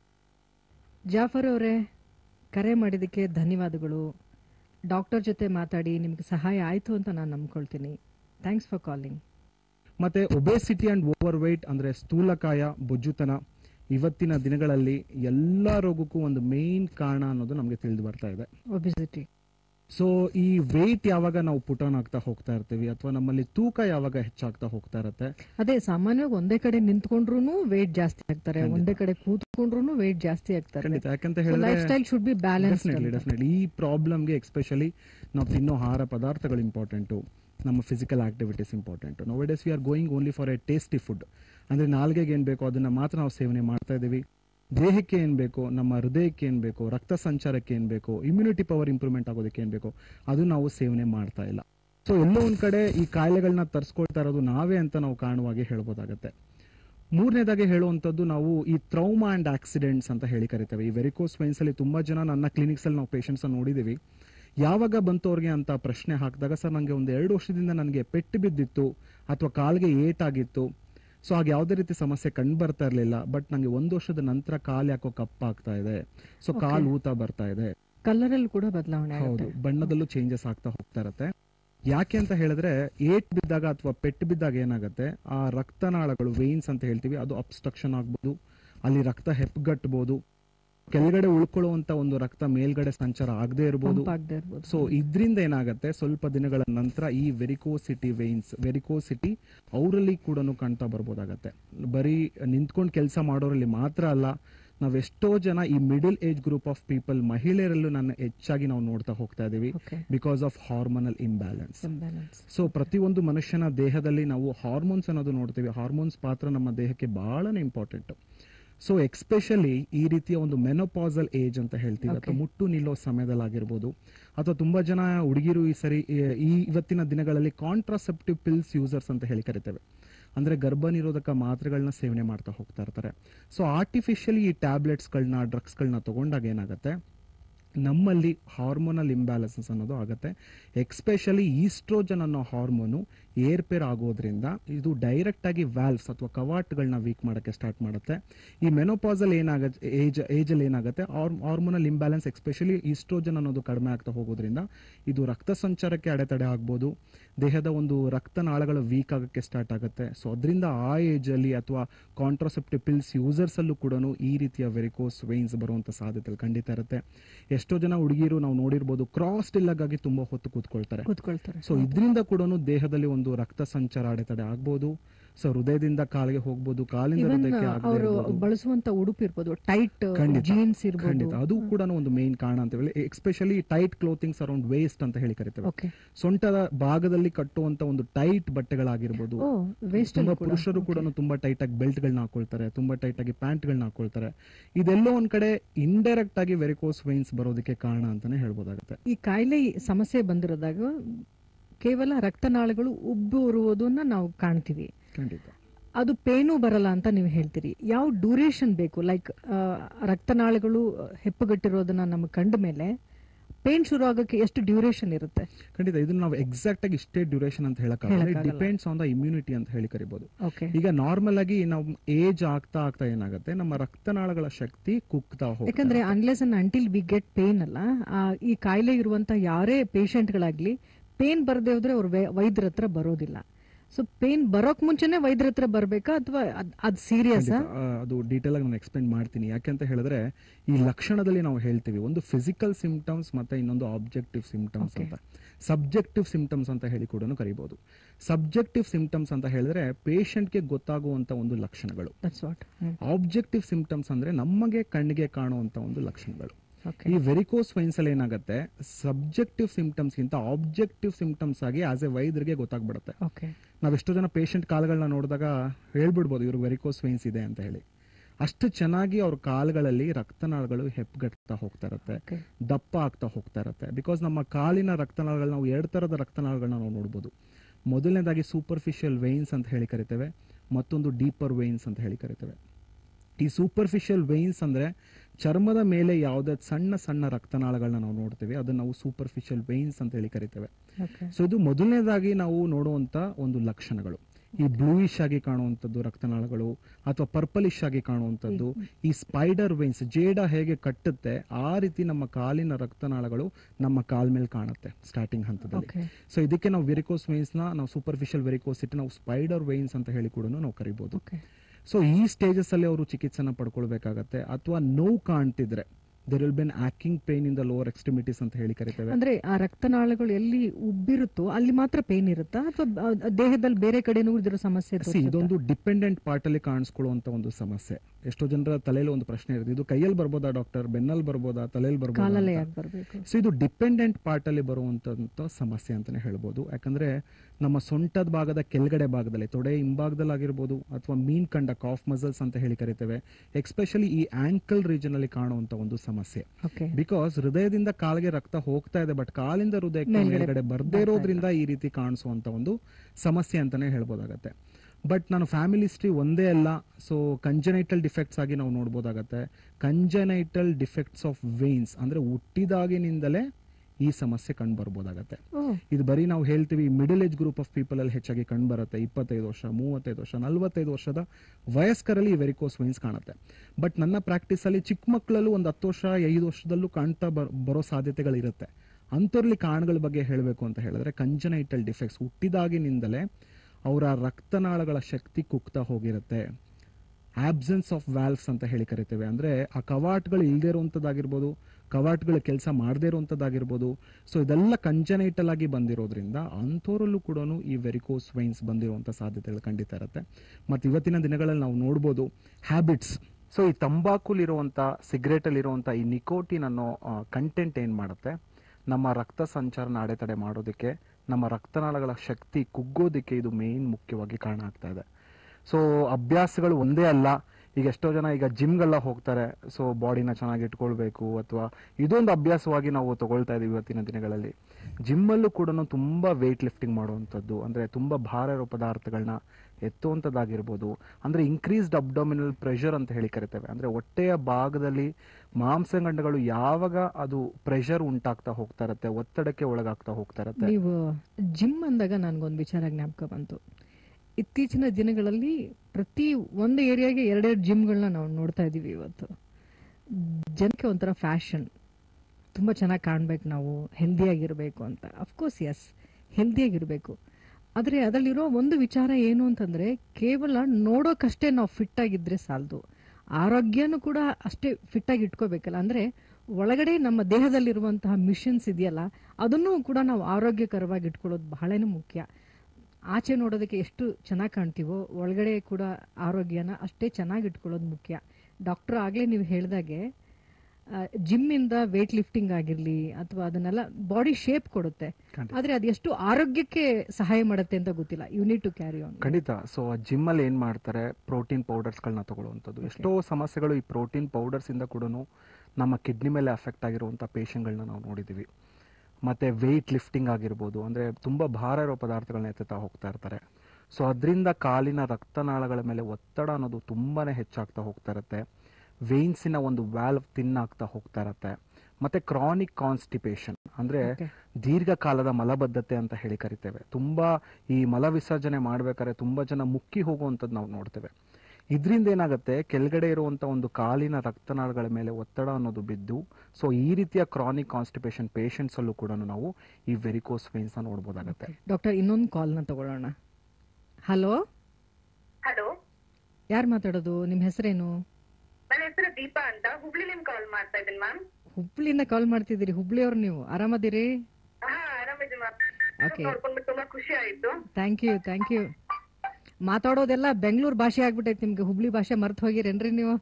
A: Jafar ಅವರೇ, ಕರೆ ಮಾಡಿದ್ದಕ್ಕೆ ಧನ್ಯವಾದಗಳು. ಡಾಕ್ಟರ್ ಜೊತೆ ಮಾತಾಡಿ ನಿಮ್ಗೆ ಸಹಾಯ ಆಯಿತು ಅಂತ ನಾನು ನಂಬ್ಕೊಳ್ತೀನಿ. Thanks for calling.
B: ಮತ್ತೆ ಒಬೆಸಿಟಿ ಅಂಡ್ ಓವರ್ ವೆಯ್ಟ್ ಅಂದ್ರೆ ಸ್ಥೂಲಕಾಯ, ಬೊಜ್ಜುತನ ಇವತ್ತಿನ ದಿನಗಳಲ್ಲಿ ಎಲ್ಲ ರೋಗಕ್ಕೂ ಒಂದು ಮೇನ್ ಕಾರಣ ಅನ್ನೋದು ನಮಗೆ ತಿಳಿದು ಬರ್ತಾ ಇದೆ,
A: ಒಬೆಸಿಟಿ.
B: ಸೊ ಈ ವೆಯ್ಟ್ ಯಾವಾಗ ನಾವು ಪುಟಾನ್ ಆಗ್ತಾ ಹೋಗ್ತಾ ಇರ್ತೀವಿ ಅಥವಾ ನಮ್ಮಲ್ಲಿ ತೂಕ ಯಾವಾಗ ಹೆಚ್ಚಾಗ್ತಾ ಹೋಗ್ತಾ ಇರುತ್ತೆ,
A: ಅದೇ ಸಾಮಾನ್ಯವಾಗಿ ಒಂದೇ ಕಡೆ ನಿಂತ್ಕೊಂಡ್ರು ವೇಟ್ ಜಾಸ್ತಿ ಆಗ್ತಾರೆ, ಒಂದೇ ಕಡೆ ಕೂತ್ಕೊಂಡ್ರು ವೇಟ್ ಜಾಸ್ತಿ ಆಗ್ತಾರೆ.
B: ಖಂಡಿತ. ಯಾಕಂತ ಹೇಳಿದ್ರೆ
A: lifestyle should be balance.
B: Definitely ಈ ಪ್ರಾಬ್ಲಮ್ಗೆ ಎಕ್ಸ್ಪೆಷಲಿ ನಾವು ತಿನ್ನೋ ಆಹಾರ ಪದಾರ್ಥಗಳು ಇಂಪಾರ್ಟೆಂಟು, ನಮ್ಮ physical activities important. Nowadays we are going only for a tasty food, ಅಂದ್ರೆ ನಾಲ್ಗೆಗೆ ಏನ್ ಬೇಕೋ ಅದನ್ನ ಮಾತ್ರ ನಾವು ಸೇವನೆ ಮಾಡ್ತಾ ಇದೀವಿ. ದೇಹಕ್ಕೆ ಏನ್ ಬೇಕೋ, ನಮ್ಮ ಹೃದಯಕ್ಕೆ ಏನ್ ಬೇಕೋ, ರಕ್ತ ಸಂಚಾರಕ್ಕೆ ಏನ್ ಬೇಕೋ, ಇಮ್ಯುನಿಟಿ ಪವರ್ ಇಂಪ್ರೂವ್ಮೆಂಟ್ ಆಗೋದಕ್ಕೆ ಏನ್ ಬೇಕೋ ಅದು ನಾವು ಸೇವನೆ ಮಾಡ್ತಾ ಇಲ್ಲ. ಸೊ ಎಲ್ಲೋ ಒಂದ್ ಕಡೆ ಈ ಕಾಯಿಲೆಗಳನ್ನ ತರಿಸ್ಕೊಳ್ತಾ ಇರೋದು ನಾವೇ ಅಂತ ನಾವು ಕಾರಣವಾಗಿ ಹೇಳ್ಬೋದಾಗತ್ತೆ. ಮೂರನೇದಾಗಿ ಹೇಳುವಂಥದ್ದು ನಾವು ಈ ಟ್ರೌಮಾ ಅಂಡ್ ಆಕ್ಸಿಡೆಂಟ್ಸ್ ಅಂತ ಹೇಳಿ ಕರಿತೇವೆ. ಈ ವೆರಿಕೋಸ್ ವೈನ್ಸ್ ಅಲ್ಲಿ ತುಂಬಾ ಜನ ನನ್ನ ಕ್ಲಿನಿಕ್ಸ್ ಅಲ್ಲಿ ನಾವು ಪೇಷಂಟ್ಸ್ ನೋಡಿದೀವಿ. ಯಾವಾಗ ಬಂತವ್ರಿಗೆ ಅಂತ ಪ್ರಶ್ನೆ ಹಾಕಿದಾಗ, ಸರ್ ನಂಗೆ ಒಂದು ಎರಡು ವರ್ಷದಿಂದ ನನಗೆ ಪೆಟ್ಟು ಬಿದ್ದಿತ್ತು ಅಥವಾ ಕಾಲ್ಗೆ ಏಟಾಗಿತ್ತು, ಸೊ ಆಗ ಯಾವುದೇ ರೀತಿ ಸಮಸ್ಯೆ ಕಂಡು ಬರ್ತಾ ಇರಲಿಲ್ಲ, ಬಟ್ ನಂಗೆ ಒಂದು ವರ್ಷದ ನಂತರ ಕಾಲು ಯಾಕೋ ಕಪ್ಪಾಗ್ತಾ ಇದೆ, ಸೊ ಕಾಲು ಊತ ಬರ್ತಾ ಇದೆ,
A: ಕಲರಲ್ಲಿ ಕೂಡ ಬದಲಾವಣೆ,
B: ಹೌದು ಬಣ್ಣದಲ್ಲೂ ಚೇಂಜಸ್ ಆಗ್ತಾ ಹೋಗ್ತಾ ಇರತ್ತೆ. ಯಾಕೆ ಅಂತ ಹೇಳಿದ್ರೆ ಏಟ್ ಬಿದ್ದಾಗ ಅಥವಾ ಪೆಟ್ಟು ಬಿದ್ದಾಗ ಏನಾಗುತ್ತೆ, ಆ ರಕ್ತನಾಳಗಳು ವೇನ್ಸ್ ಅಂತ ಹೇಳ್ತೀವಿ ಅದು ಅಬ್ಸ್ಟ್ರಕ್ಷನ್ ಆಗ್ಬೋದು, ಅಲ್ಲಿ ರಕ್ತ ಹೆಪ್ಪುಗಟ್ಟಬಹುದು, ಕೆಳಗಡೆ ಉಳ್ಕೊಳ್ಳುವಂತ ಒಂದು ರಕ್ತ ಮೇಲ್ಗಡೆ ಸಂಚಾರ ಆಗದೆ ಇರಬಹುದು. ಸೊ ಇದ್ರಿಂದ ಏನಾಗುತ್ತೆ, ಸ್ವಲ್ಪ ದಿನಗಳ ನಂತರ ಈ ವೆರಿಕೋಸಿಟಿ ವೇನ್ಸ್ ವೆರಿಕೋಸಿಟಿ ಅವರಲ್ಲಿ ಕೂಡ ಕಾಣ್ತಾ ಬರ್ಬೋದಾಗತ್ತೆ. ಬರೀ ನಿಂತ್ಕೊಂಡು ಕೆಲಸ ಮಾಡೋರಲ್ಲಿ ಮಾತ್ರ ಅಲ್ಲ, ನಾವೆಷ್ಟೋ ಜನ ಈ middle age group of people, ಮಹಿಳೆಯರಲ್ಲೂ ನನ್ನ ಹೆಚ್ಚಾಗಿ ನಾವು ನೋಡ್ತಾ ಹೋಗ್ತಾ ಇದೀವಿ because of hormonal imbalance. So ಪ್ರತಿಯೊಂದು ಮನುಷ್ಯನ ದೇಹದಲ್ಲಿ ನಾವು ಹಾರ್ಮೋನ್ಸ್ ಅನ್ನೋದು ನೋಡ್ತೀವಿ. ಹಾರ್ಮೋನ್ಸ್ ಪಾತ್ರ ನಮ್ಮ ದೇಹಕ್ಕೆ ಬಹಳನೇ ಇಂಪಾರ್ಟೆಂಟ್. ಸೊ ಎಕ್ಸ್ಪೆಷಲಿ ಈ ರೀತಿಯ ಒಂದು ಮೆನೋಪಾಸಲ್ ಏಜ್ ಅಂತ ಹೇಳ್ತೀವಿ, ಅಥವಾ ಮುಟ್ಟು ನಿಲ್ಲೋ ಸಮಯದಲ್ಲಾಗಿರ್ಬೋದು, ಅಥವಾ ತುಂಬಾ ಜನ ಹುಡುಗಿರು ಈ ಸರಿ ಈ ಇವತ್ತಿನ ದಿನಗಳಲ್ಲಿ ಕಾಂಟ್ರಾಸೆಪ್ಟಿವ್ ಪಿಲ್ಸ್ ಯೂಸರ್ಸ್ ಅಂತ ಹೇಳಿ ಕರಿತೇವೆ, ಅಂದ್ರೆ ಗರ್ಭ ನಿರೋಧಕ ಮಾತ್ರೆಗಳನ್ನ ಸೇವನೆ ಮಾಡ್ತಾ ಹೋಗ್ತಾ ಇರ್ತಾರೆ. ಸೊ ಆರ್ಟಿಫಿಷಿಯಲಿ ಈ ಟ್ಯಾಬ್ಲೆಟ್ಸ್ಗಳನ್ನ ಡ್ರಗ್ಸ್ಗಳನ್ನ ತಗೊಂಡಾಗ ಏನಾಗುತ್ತೆ, ನಮ್ಮಲ್ಲಿ ಹಾರ್ಮೋನಲ್ ಇಂಬ್ಯಾಲೆನ್ಸಸ್ ಅನ್ನೋದು ಆಗುತ್ತೆ. ಎಕ್ಸ್ಪೆಷಲಿ ಈಸ್ಟ್ರೋಜನ್ ಅನ್ನೋ ಹಾರ್ಮೋನು ಏರ್ಪೇರ್ ಆಗೋದ್ರಿಂದ ಇದು ಡೈರೆಕ್ಟ್ ಆಗಿ ವ್ಯಾಲ್ವ್ಸ್ ಅಥವಾ ಕವಾಟ್ಗಳನ್ನ ವೀಕ್ ಮಾಡೋಕ್ಕೆ ಸ್ಟಾರ್ಟ್ ಮಾಡುತ್ತೆ. ಈ ಮೆನೋಪಾಸಲ್ ಏನಾಗುತ್ತೆ, ಏಜ್ ಏಜಲ್ಲಿ ಏನಾಗುತ್ತೆ, ಹಾರ್ಮೋನಲ್ ಇಂಬ್ಯಾಲೆನ್ಸ್ ಎಕ್ಸ್ಪೆಷಲಿ ಈಸ್ಟ್ರೋಜನ್ ಅನ್ನೋದು ಕಡಿಮೆ ಆಗ್ತಾ ಹೋಗೋದ್ರಿಂದ ಇದು ರಕ್ತ ಸಂಚಾರಕ್ಕೆ ಅಡೆತಡೆ ಆಗ್ಬೋದು, ದೇಹದ ಒಂದು ರಕ್ತನಾಳಗಳು ವೀಕ್ ಆಗೋಕ್ಕೆ ಸ್ಟಾರ್ಟ್ ಆಗುತ್ತೆ. ಸೊ ಅದರಿಂದ ಆ ಏಜ್ ಅಲ್ಲಿ ಅಥವಾ ಕಾಂಟ್ರಾಸೆಪ್ಟಿವ್ ಪಿಲ್ಸ್ ಯೂಸರ್ಸ್ ಅಲ್ಲೂ ಕೂಡ ಈ ರೀತಿಯ ವೆರಿಕೋಸ್ ವೇನ್ಸ್ ಬರುವಂತ ಸಾಧ್ಯತೆ ಖಂಡಿತ ಇರುತ್ತೆ. ಎಷ್ಟೋ ಜನ ಹುಡುಗಿರು ನಾವು ನೋಡಿರ್ಬೋದು ಕ್ರಾಸ್ ಡಿಲ್ಲಾಗಿ ತುಂಬಾ ಹೊತ್ತು ಕೂತ್ಕೊಳ್ತಾರೆ. ಸೊ ಇದರಿಂದ ಕೂಡ ದೇಹದಲ್ಲಿ ಒಂದು ರಕ್ತ ಸಂಚಾರ ಅಡೆತಡೆ ಆಗ್ಬೋದು. ಸೊ ಹೃದಯದಿಂದ ಕಾಲಿಗೆ ಹೋಗ್ಬೋದು, ಕಾಲಿಂದ ಹೃದಯಕ್ಕೆ
A: ಅವರು ಬಳಸುವಂತ ಉಡುಪು ಇರ್ಬೋದು, ಟೈಟ್ ಜೀನ್ಸ್ ಇರ್ಬೋದು,
B: ಖಂಡಿತ ಅದು ಕೂಡ ಒಂದು ಮೇನ್ ಕಾರಣ ಅಂತ ಹೇಳಿ. Especially tight clothings around waist ಅಂತ ಹೇಳಿ ಕರಿತೇವೆ. ಸೊಂಟದ ಭಾಗದಲ್ಲಿ ಕಟ್ಟುವಂತ ಒಂದು ಟೈಟ್ ಬಟ್ಟೆಗಳಾಗಿರ್ಬೋದು. ತುಂಬಾ ಪುರುಷರು ಕೂಡ ತುಂಬಾ ಟೈಟ್ ಆಗಿ ಬೆಲ್ಟ್ ಗಳನ್ನ ಹಾಕೊಳ್ತಾರೆ, ತುಂಬಾ ಟೈಟ್ ಆಗಿ ಪ್ಯಾಂಟ್ ಗಳನ್ನ ಹಾಕೊಳ್ತಾರೆ. ಇದೆಲ್ಲೋ ಒಂದ್ ಕಡೆ ಇಂಡೈರೆಕ್ಟ್ ಆಗಿ ವೆರಿಕೋಸ್ ವೈನ್ಸ್ ಬರೋದಕ್ಕೆ ಕಾರಣ ಅಂತಾನೆ ಹೇಳ್ಬೋದಾಗುತ್ತೆ.
A: ಈ ಕಾಯಿಲೆ ಸಮಸ್ಯೆ ಬಂದಿರೋದಾಗ ಕೇವಲ ರಕ್ತನಾಳಗಳು ಉಬ್ಬುರುವುದನ್ನ ನಾವು ಕಾಣ್ತೀವಿ, ಅದು ಪೇನು ಬರಲ್ಲ ಅಂತ ನೀವು ಹೇಳ್ತೀರಿ. ಯಾವ ಡ್ಯೂರೇಷನ್ ಬೇಕು, ಲೈಕ್ ರಕ್ತನಾಳಗಳು ಹೆಪ್ಪುಗಟ್ಟಿರೋದನ್ನ ನಮಗೆ ಕಂಡ ಮೇಲೆ ಪೇನ್ ಶುರು ಆಗೋಕೆ ಎಷ್ಟು ಡ್ಯೂರೇಷನ್ ಇರುತ್ತೆ?
B: ಖಂಡಿತ ಇದನ್ನ ನಾವು ಎಕ್ಸಾಕ್ಟ್ ಆಗಿ ಇಷ್ಟೇ ಡ್ಯೂರೇಷನ್ ಅಂತ ಹೇಳಕ್ಕಾಗಲ್ಲ, ಡಿಪೆಂಡ್ಸ್ ಆನ್ ದ ಇಮ್ಯುನಿಟಿ ಅಂತ ಹೇಳಿ ಕರಿಬಹುದು. ಈಗ ನಾರ್ಮಲ್ ಆಗಿ ನಾವು ಏಜ್ ಆಗ್ತಾ ಆಗ್ತಾ ಏನಾಗುತ್ತೆ, ನಮ್ಮ ರಕ್ತನಾಳಗಳ ಶಕ್ತಿ ಕುಗ್ತಾ ಹೋಗುತ್ತೆ.
A: ಯಾಕಂದ್ರೆ unless and until we get pain ಅಲ್ಲ, ಈ ಕಾಯಿಲೆ ಇರುವಂತ ಯಾರೇ ಪೇಷಂಟ್ಗಳಾಗ್ಲಿ ಪೇನ್ ಬರದೇ ಹೋದ್ರೆ ಅವ್ರು ವೈದ್ಯರ ಹತ್ರ ಬರೋದಿಲ್ಲ. ಸೊ ಪೇನ್ ಬರೋಕ್ ಮುಂಚೆನೆ ವೈದ್ಯರ ಹತ್ರ ಬರ್ಬೇಕಾ ಅಥವಾ ಅದು ಸೀರಿಯಸ್?
B: ಅದು ಡೀಟೇಲ್ ಆಗಿ ನಾನು ಎಕ್ಸ್ಪ್ಲೇನ್ ಮಾಡ್ತೀನಿ. ಯಾಕೆಂತ ಹೇಳಿದ್ರೆ ಈ ಲಕ್ಷಣದಲ್ಲಿ ನಾವು ಹೇಳ್ತೀವಿ ಒಂದು ಫಿಸಿಕಲ್ ಸಿಂಪ್ಟಮ್ಸ್ ಮತ್ತೆ ಇನ್ನೊಂದು ಆಬ್ಜೆಕ್ಟಿವ್ ಸಿಂಪ್ಟಮ್ಸ್ ಅಂತ, ಸಬ್ಜೆಕ್ಟಿವ್ ಸಿಂಪ್ಟಮ್ಸ್ ಅಂತ ಹೇಳಿ ಕೂಡ ಕರಿಬಹುದು. ಸಬ್ಜೆಕ್ಟಿವ್ ಸಿಂಪ್ಟಮ್ಸ್ ಅಂತ ಹೇಳಿದ್ರೆ ಪೇಷಂಟ್ಗೆ ಗೊತ್ತಾಗುವಂತ ಒಂದು ಲಕ್ಷಣಗಳು. ಆಬ್ಜೆಕ್ಟಿವ್ ಸಿಂಪ್ಟಮ್ಸ್ ಅಂದ್ರೆ ನಮಗೆ ಕಣ್ಣಿಗೆ ಕಾಣುವಂತ ಒಂದು ಲಕ್ಷಣಗಳು. ಈ ವೆರಿಕೋಸ್ ವೈನ್ಸ್ ಅಲ್ಲಿ ಏನಾಗುತ್ತೆ, ಸಬ್ಜೆಕ್ಟಿವ್ ಸಿಂಪ್ಟಮ್ಸ್ ಗಿಂತ ಆಬ್ಜೆಕ್ಟಿವ್ ಸಿಂಪ್ಟಮ್ಸ್ ಆಗಿ ಆಸ್ ಎ ವೈದ್ಯರಿಗೆ ಗೊತ್ತಾಗ್ಬಿಡುತ್ತೆ. ನಾವೆಷ್ಟೋ ಜನ ಪೇಷಂಟ್ ಕಾಲುಗಳನ್ನ ನೋಡಿದಾಗ ಹೇಳ್ಬಿಡ್ಬೋದು ಇವ್ರು ವೆರಿಕೋಸ್ ವೈನ್ಸ್ ಇದೆ ಅಂತ ಹೇಳಿ. ಅಷ್ಟು ಚೆನ್ನಾಗಿ ಅವ್ರ ಕಾಲುಗಳಲ್ಲಿ ರಕ್ತನಾಳಗಳು ಹೆಪ್ಪುಗಟ್ತಾ ಹೋಗ್ತಾ ಇರುತ್ತೆ, ದಪ್ಪ ಆಗ್ತಾ ಹೋಗ್ತಾ ಇರುತ್ತೆ. ಬಿಕಾಸ್ ನಮ್ಮ ಕಾಲಿನ ರಕ್ತನಾಳಗಳು ನಾವು ಎರಡು ತರದ ರಕ್ತನಾಳಗಳನ್ನ ನಾವು ನೋಡ್ಬೋದು. ಮೊದಲನೇದಾಗಿ ಸೂಪರ್ಫಿಷಿಯಲ್ ವೈನ್ಸ್ ಅಂತ ಹೇಳಿ ಕರಿತೇವೆ, ಮತ್ತೊಂದು ಡೀಪರ್ ವೈನ್ಸ್ ಅಂತ ಹೇಳಿ ಕರಿತೇವೆ. ಈ ಸೂಪರ್ಫಿಷಿಯಲ್ ವೇನ್ಸ್ ಅಂದ್ರೆ ಚರ್ಮದ ಮೇಲೆ ಯಾವುದೇ ಸಣ್ಣ ಸಣ್ಣ ರಕ್ತನಾಳಗಳನ್ನ ನಾವು ನೋಡ್ತೇವೆ ಅದನ್ನ ನಾವು ಸೂಪರ್ಫಿಷಿಯಲ್ ವೇನ್ಸ್ ಅಂತ ಹೇಳಿ ಕರಿತೇವೆ. ಸೊ ಇದು ಮೊದಲನೇದಾಗಿ ನಾವು ನೋಡುವಂತ ಒಂದು ಲಕ್ಷಣಗಳು. ಈ ಬ್ಲೂಯಿಶ್ ಆಗಿ ಕಾಣುವಂಥದ್ದು ರಕ್ತನಾಳಗಳು ಅಥವಾ ಪರ್ಪಲಿಶ್ ಆಗಿ ಕಾಣುವಂಥದ್ದು, ಈ ಸ್ಪೈಡರ್ ವೇನ್ಸ್ ಜೇಡ ಹೇಗೆ ಕಟ್ಟುತ್ತೆ ಆ ರೀತಿ ನಮ್ಮ ಕಾಲಿನ ರಕ್ತನಾಳಗಳು ನಮ್ಮ ಕಾಲ್ ಮೇಲೆ ಕಾಣುತ್ತೆ ಸ್ಟಾರ್ಟಿಂಗ್ ಹಂತದಲ್ಲಿ. ಸೊ ಇದಕ್ಕೆ ನಾವು ವೆರಿಕೋಸ್ ವೇನ್ಸ್ ನ ನಾವು ಸೂಪರ್ಫಿಷಿಯಲ್ ವೆರಿಕೋಸ್ ಇಟ್ಟು ನಾವು ಸ್ಪೈಡರ್ ವೇನ್ಸ್ ಅಂತ ಹೇಳಿ ಕೂಡ ನಾವು ಕರಿಬಹುದು. ಸೊ ಈ ಸ್ಟೇಜಸ್ ಅಲ್ಲಿ ಅವರು ಚಿಕಿತ್ಸೆನ ಪಡ್ಕೊಳ್ಬೇಕಾಗತ್ತೆ. ಅಥವಾ ನೋವು ಕಾಣ್ತಿದ್ರೆ there will be an aching pain in the lower extremities ಅಂತ ಹೇಳಿ ಕರಿತೇವೆ.
A: ಅಂದ್ರೆ ಆ ರಕ್ತನಾಳಗಳು ಎಲ್ಲಿ ಉಬ್ಬಿರುತ್ತೋ ಅಲ್ಲಿ ಮಾತ್ರ ಪೇನ್ ಇರುತ್ತಾ ಅಥವಾ ದೇಹದಲ್ಲಿ ಬೇರೆ ಕಡೆನೂ ಇದರ ಸಮಸ್ಯೆ?
B: ಇದೊಂದು ಡಿಪೆಂಡೆಂಟ್ ಪಾರ್ಟ್ ಅಲ್ಲಿ ಕಾಣಿಸ್ಕೊಳ್ಳುವಂತ ಒಂದು ಸಮಸ್ಯೆ. ಎಷ್ಟೋ ಜನರ ತಲೆಯಲ್ಲಿ ಒಂದು ಪ್ರಶ್ನೆ ಇರುತ್ತೆ, ಇದು ಕೈಯಲ್ಲಿ ಬರ್ಬೋದಾ ಡಾಕ್ಟರ್, ಬೆನ್ನಲ್ಲಿ ಬರ್ಬೋದಾ, ತಲೆಯಲ್ಲಿ ಬರ್ಬೋದಾ? ಸೊ ಇದು ಡಿಪೆಂಡೆಂಟ್ ಪಾರ್ಟ್ ಅಲ್ಲಿ ಬರುವಂತ ಸಮಸ್ಯೆ ಅಂತಾನೆ ಹೇಳ್ಬೋದು. ಯಾಕಂದ್ರೆ ನಮ್ಮ ಸೊಂಟದ ಭಾಗದ ಕೆಳಗಡೆ ಭಾಗದಲ್ಲಿ ತೊಡೆ ಹಿಂಭಾಗದಲ್ಲಿ ಆಗಿರ್ಬೋದು ಅಥವಾ ಮೀನ್ ಕಂಡ ಕಾಫ್ ಮಸಲ್ಸ್ ಅಂತ ಹೇಳಿ ಕರಿತೇವೆ, ಎಕ್ಸ್ಪೆಷಲಿ ಈ ಆಂಕಲ್ ರೀಜನ್ ಅಲ್ಲಿ ಕಾಣುವಂತ ಒಂದು ಸಮಸ್ಯೆ. ಬಿಕಾಸ್ ಹೃದಯದಿಂದ ಕಾಲಿಗೆ ರಕ್ತ ಹೋಗ್ತಾ ಇದೆ ಬಟ್ ಕಾಲಿಂದ ಹೃದಯಕ್ಕೆ ಮೇಲ್ಗಡೆ ಬರ್ದೇ ಇರೋದ್ರಿಂದ ಈ ರೀತಿ ಕಾಣಿಸುವಂತ ಒಂದು ಸಮಸ್ಯೆ ಅಂತಾನೆ ಹೇಳ್ಬೋದಾಗತ್ತೆ. ಬಟ್ ನಾನು ಫ್ಯಾಮಿಲಿ ಹಿಸ್ಟ್ರಿ ಒಂದೇ ಅಲ್ಲ, ಸೊ ಕಂಜನೈಟಲ್ ಡಿಫೆಕ್ಟ್ಸ್ ಆಗಿ ನಾವು ನೋಡ್ಬೋದಾಗತ್ತೆ. ಕಂಜನೈಟಲ್ ಡಿಫೆಕ್ಟ್ಸ್ ಆಫ್ ವೇನ್ಸ್ ಅಂದ್ರೆ ಹುಟ್ಟಿದಾಗಿನಿಂದಲೇ ಈ ಸಮಸ್ಯೆ ಕಂಡು ಬರ್ಬೋದಾಗತ್ತೆ. ಇದು ಬರೀ ನಾವು ಹೇಳ್ತೀವಿ middle age group of people ಅಲ್ಲಿ ಹೆಚ್ಚಾಗಿ ಕಂಡು ಬರುತ್ತೆ. ಇಪ್ಪತ್ತೈದು ವರ್ಷ, ಮೂವತ್ತೈದು ವರ್ಷ, ನಲ್ವತ್ತೈದು ವರ್ಷದ ವಯಸ್ಕರಲ್ಲಿ ಈ ವೆರಿಕೋಸ್ ವೇನ್ಸ್ ಕಾಣುತ್ತೆ. ಬಟ್ ನನ್ನ ಪ್ರಾಕ್ಟೀಸ್ ಅಲ್ಲಿ ಚಿಕ್ಕ ಮಕ್ಕಳಲ್ಲೂ ಒಂದು ಹತ್ತು ವರ್ಷ ಐದು ವರ್ಷದಲ್ಲೂ ಕಾಣ್ತಾ ಬರೋ ಸಾಧ್ಯತೆಗಳಿರುತ್ತೆ. ಅಂಥವ್ರಲ್ಲಿ ಕಾರಣಗಳ ಬಗ್ಗೆ ಹೇಳಬೇಕು ಅಂತ ಹೇಳಿದ್ರೆ ಕಂಜನೈಟಲ್ ಡಿಫೆಕ್ಟ್ಸ್ ಹುಟ್ಟಿದಾಗಿನಿಂದಲೇ ಅವರ ರಕ್ತನಾಳಗಳ ಶಕ್ತಿ ಕುಗ್ತಾ ಹೋಗಿರುತ್ತೆ. ಆಬ್ಸೆನ್ಸ್ ಆಫ್ ವ್ಯಾಲ್ವ್ಸ್ ಅಂತ ಹೇಳಿ ಕರಿತೇವೆ. ಅಂದ್ರೆ ಆ ಕವಾಟ್ಗಳು ಇಲ್ಲದೆ ಇರುವಂತದ್ದಾಗಿರ್ಬೋದು, ಕವಾಟ್ಗಳ ಕೆಲಸ ಮಾಡದೇ ಇರುವಂತದ್ದಾಗಿರ್ಬೋದು. ಸೊ ಇದೆಲ್ಲ ಕಂಜನೈಟಲ್ ಆಗಿ ಬಂದಿರೋದ್ರಿಂದ ಅಂಥವರಲ್ಲೂ ಕೂಡ ಈ ವೆರಿಕೋಸ್ ವೈನ್ಸ್ ಬಂದಿರುವಂತ ಸಾಧ್ಯತೆಗಳು ಖಂಡಿತ ಇರುತ್ತೆ. ಮತ್ತೆ ಇವತ್ತಿನ ದಿನಗಳಲ್ಲಿ ನಾವು ನೋಡ್ಬೋದು ಹ್ಯಾಬಿಟ್ಸ್. ಸೊ ಈ ತಂಬಾಕುಲಿರುವಂತ ಸಿಗರೇಟ್ ಅಲ್ಲಿ ಇರುವಂತ ಈ ನಿಕೋಟಿನ್ ಅನ್ನೋ ಕಂಟೆಂಟ್ ಏನ್ ಮಾಡುತ್ತೆ, ನಮ್ಮ ರಕ್ತ ಸಂಚಾರನ ಅಡೆತಡೆ ಮಾಡೋದಕ್ಕೆ, ನಮ್ಮ ರಕ್ತನಾಳಗಳ ಶಕ್ತಿ ಕುಗ್ಗೋದಕ್ಕೆ ಇದು ಮೇನ್ ಮುಖ್ಯವಾಗಿ ಕಾರಣ ಆಗ್ತಾ ಇದೆ. ಸೊ ಅಭ್ಯಾಸಗಳು ಒಂದೇ ಅಲ್ಲ. ಈಗ ಎಷ್ಟೋ ಜನ ಈಗ ಜಿಮ್ಗೆಲ್ಲ ಹೋಗ್ತಾರೆ, ಸೊ ಬಾಡಿನ ಚೆನ್ನಾಗಿ ಇಟ್ಕೊಳ್ಬೇಕು ಅಥವಾ ಇದೊಂದು ಅಭ್ಯಾಸವಾಗಿ ನಾವು ತಗೊಳ್ತಾ ಇದೀವಿ ಇವತ್ತಿನ ದಿನಗಳಲ್ಲಿ. ಜಿಮ್ಮಲ್ಲೂ ಕೂಡ ತುಂಬಾ ವೇಟ್ ಲಿಫ್ಟಿಂಗ್ ಮಾಡುವಂಥದ್ದು, ಅಂದ್ರೆ ತುಂಬಾ ಭಾರ ಇರೋ ಪದಾರ್ಥಗಳನ್ನ ಎತ್ತುವಂಥದ್ದಾಗಿರ್ಬೋದು. ಅಂದ್ರೆ ಇನ್ಕ್ರೀಸ್ಡ್ ಅಬ್ಡೋಮಿನಲ್ ಪ್ರೆಷರ್ ಅಂತ ಹೇಳಿ ಕರಿತೇವೆ. ಅಂದ್ರೆ ಹೊಟ್ಟೆಯ ಭಾಗದಲ್ಲಿ ಮಾಂಸಖಂಡಗಳು ಯಾವಾಗ ಅದು ಪ್ರೆಷರ್ ಉಂಟಾಗ್ತಾ ಹೋಗ್ತಾ ಇರತ್ತೆ, ಒತ್ತಡಕ್ಕೆ ಒಳಗಾಗ್ತಾ ಹೋಗ್ತಾ ಇರತ್ತೆ.
A: ನೀವು ಜಿಮ್ ಅಂದಾಗ ನನ್ಗೊಂದು ವಿಚಾರ ಜ್ಞಾಪಕ ಬಂತು. ಇತ್ತೀಚಿನ ದಿನಗಳಲ್ಲಿ ಪ್ರತಿ ಒಂದು ಏರಿಯಾಗೆ ಎರಡೆರಡು ಜಿಮ್ಗಳನ್ನ ನಾವು ನೋಡ್ತಾ ಇದೀವಿ. ಇವತ್ತು ಜನಕ್ಕೆ ಒಂಥರ ಫ್ಯಾಷನ್, ತುಂಬ ಚೆನ್ನಾಗಿ ಕಾಣ್ಬೇಕು, ನಾವು ಹೆಲ್ದಿಯಾಗಿರ್ಬೇಕು ಅಂತ. ಅಫ್ಕೋರ್ಸ್ ಎಸ್, ಹೆಲ್ದಿಯಾಗಿರ್ಬೇಕು. ಆದರೆ ಅದರಲ್ಲಿರೋ ಒಂದು ವಿಚಾರ ಏನು ಅಂತಂದ್ರೆ, ಕೇವಲ ನೋಡೋಕಷ್ಟೇ ನಾವು ಫಿಟ್ ಆಗಿದ್ರೆ ಸಾಲದು, ಆರೋಗ್ಯನೂ ಕೂಡ ಅಷ್ಟೇ ಫಿಟ್ ಆಗಿ ಇಟ್ಕೋಬೇಕಲ್ಲ. ಅಂದ್ರೆ ಒಳಗಡೆ ನಮ್ಮ ದೇಹದಲ್ಲಿರುವಂತಹ ಮಿಷನ್ಸ್ ಇದೆಯಲ್ಲ, ಅದನ್ನು ಕೂಡ ನಾವು ಆರೋಗ್ಯಕರವಾಗಿ ಇಟ್ಕೊಳ್ಳೋದು ಬಹಳನೇ ಮುಖ್ಯ. ಆಚೆ ನೋಡೋದಕ್ಕೆ ಎಷ್ಟು ಚೆನ್ನಾಗಿ ಕಾಣ್ತೀವೋ ಒಳಗಡೆ ಕೂಡ ಆರೋಗ್ಯನ ಅಷ್ಟೇ ಚೆನ್ನಾಗಿ ಇಟ್ಕೊಳ್ಳೋದು ಮುಖ್ಯ. ಡಾಕ್ಟರ್ ಆಗ್ಲೇ ನೀವು ಹೇಳ್ದಾಗೆ ಜಿಮ್ ಇಂದ ವೇಟ್ ಲಿಫ್ಟಿಂಗ್ ಆಗಿರ್ಲಿ ಅಥವಾ ಅದನ್ನೆಲ್ಲ ಬಾಡಿ ಶೇಪ್ ಕೊಡುತ್ತೆ, ಆದ್ರೆ ಅದು ಎಷ್ಟು ಆರೋಗ್ಯಕ್ಕೆ ಸಹಾಯ ಮಾಡುತ್ತೆ ಅಂತ ಗೊತ್ತಿಲ್ಲ. You need to carry on.
B: ಖಂಡಿತ. ಸೊ ಜಿಮ್ ಅಲ್ಲಿ ಏನ್ ಮಾಡ್ತಾರೆ, ಪ್ರೋಟೀನ್ ಪೌಡರ್ಸ್ ಗಳನ್ನ ತಗೊಳ್ಳುವಂಥದ್ದು. ಎಷ್ಟೋ ಸಮಸ್ಯೆಗಳು ಈ ಪ್ರೋಟೀನ್ ಪೌಡರ್ಸ್ ಇಂದ ಕೂಡ ನಮ್ಮ ಕಿಡ್ನಿ ಮೇಲೆ ಅಫೆಕ್ಟ್ ಆಗಿರುವಂತ ಪೇಷಂಟ್ಗಳನ್ನ ನಾವು ನೋಡಿದೀವಿ. ಮತ್ತೆ ವೆಯ್ಟ್ ಲಿಫ್ಟಿಂಗ್ ಆಗಿರ್ಬೋದು, ಅಂದ್ರೆ ತುಂಬಾ ಭಾರ ಇರೋ ಪದಾರ್ಥಗಳನ್ನ ಎತ್ತುತ್ತಾ ಹೋಗ್ತಾ ಇರ್ತಾರೆ. ಸೊ ಅದರಿಂದ ಕಾಲಿನ ರಕ್ತನಾಳಗಳ ಮೇಲೆ ಒತ್ತಡ ಅನ್ನೋದು ತುಂಬಾನೇ ಹೆಚ್ಚಾಗ್ತಾ ಹೋಗ್ತಾ ಇರುತ್ತೆ. ವೇನ್ಸಿನ ಒಂದು ವ್ಯಾಲ್ವ್ ತಿನ್ನಾಗ್ತಾ ಹೋಗ್ತಾ ಇರತ್ತೆ. ಮತ್ತೆ ಕ್ರಾನಿಕ್ ಕಾನ್ಸ್ಟಿಪೇಷನ್ ಅಂದ್ರೆ ದೀರ್ಘಕಾಲದ ಮಲಬದ್ಧತೆ ಅಂತ ಹೇಳಿ ಕರಿತೇವೆ. ತುಂಬಾ ಈ ಮಲ ವಿಸರ್ಜನೆ ಮಾಡ್ಬೇಕಾದ್ರೆ ತುಂಬಾ ಜನ ಮುಕ್ಕಿ ಹೋಗುವಂಥದ್ದು ನಾವು ನೋಡ್ತೇವೆ. ಇದರಿಂದ ಏನಾಗುತ್ತೆ, ಕೆಳಗಡೆ ಇರುವಂತ ಒಂದು ಕಾಲಿನ ರಕ್ತನಾಳಗಳ ಮೇಲೆ ಒತ್ತಡ ಅನ್ನೋದು ಬಿದ್ದು, ಸೊ ಈ ರೀತಿಯ ಕ್ರಾನಿಕ್ ಕಾನ್ಸ್ಟಿಪೇಷನ್ ಪೇಷಂಟ್ಸ್ ಅಲ್ಲೂ ಕೂಡ ನಾವು ಈ ವೆರಿಕೋಸ್ ವೇನ್ಸ್ ನೋಡಬಹುದಾಗುತ್ತೆ.
A: ಡಾಕ್ಟರ್, ಇನ್ನೊಂದು ಕಾಲ್ ನ ತಗೊಳ್ಳೋಣ. ಹಲೋ
C: ಹಲೋ,
A: ಯಾರು ಮಾತಾಡೋದು? ನಿಮ್ ಹೆಸರೇನು?
C: ನನ್ನ ಹೆಸರು ದೀಪಾ ಅಂತ, ಹುಬ್ಳಿಲಿಂದ ಕಾಲ್ ಮಾಡ್ತಾ ಇದ್ದೀನಿ ಮ್ಯಾಮ್.
A: ಹುಬ್ಳಿಯಿಂದ ಕಾಲ್ ಮಾಡ್ತಿದ್ದೀರಿ? ಹುಬ್ಳಿಯವ್ರು ನೀವು? ಆರಾಮದಿರಿ?
C: ಹಾ ಆರಾಮಿದ್ದೀನಿ ಮ್ಯಾಮ್.
A: ಓಕೆ,
C: ನೋಡ್ಕೊಂಡು ತುಂಬಾ ಖುಷಿ ಆಯ್ತು.
A: Thank you thank you. ಮಾತಾಡೋದೆಲ್ಲ ಬೆಂಗಳೂರು ಭಾಷೆ ಆಗ್ಬಿಟ್ಟೈತಿ ನಿಮ್ಗೆ, ಹುಬ್ಳಿ ಭಾಷೆ ಮರ್ತು ಹೋಗಿರೇನ್ರಿ ನೀವು?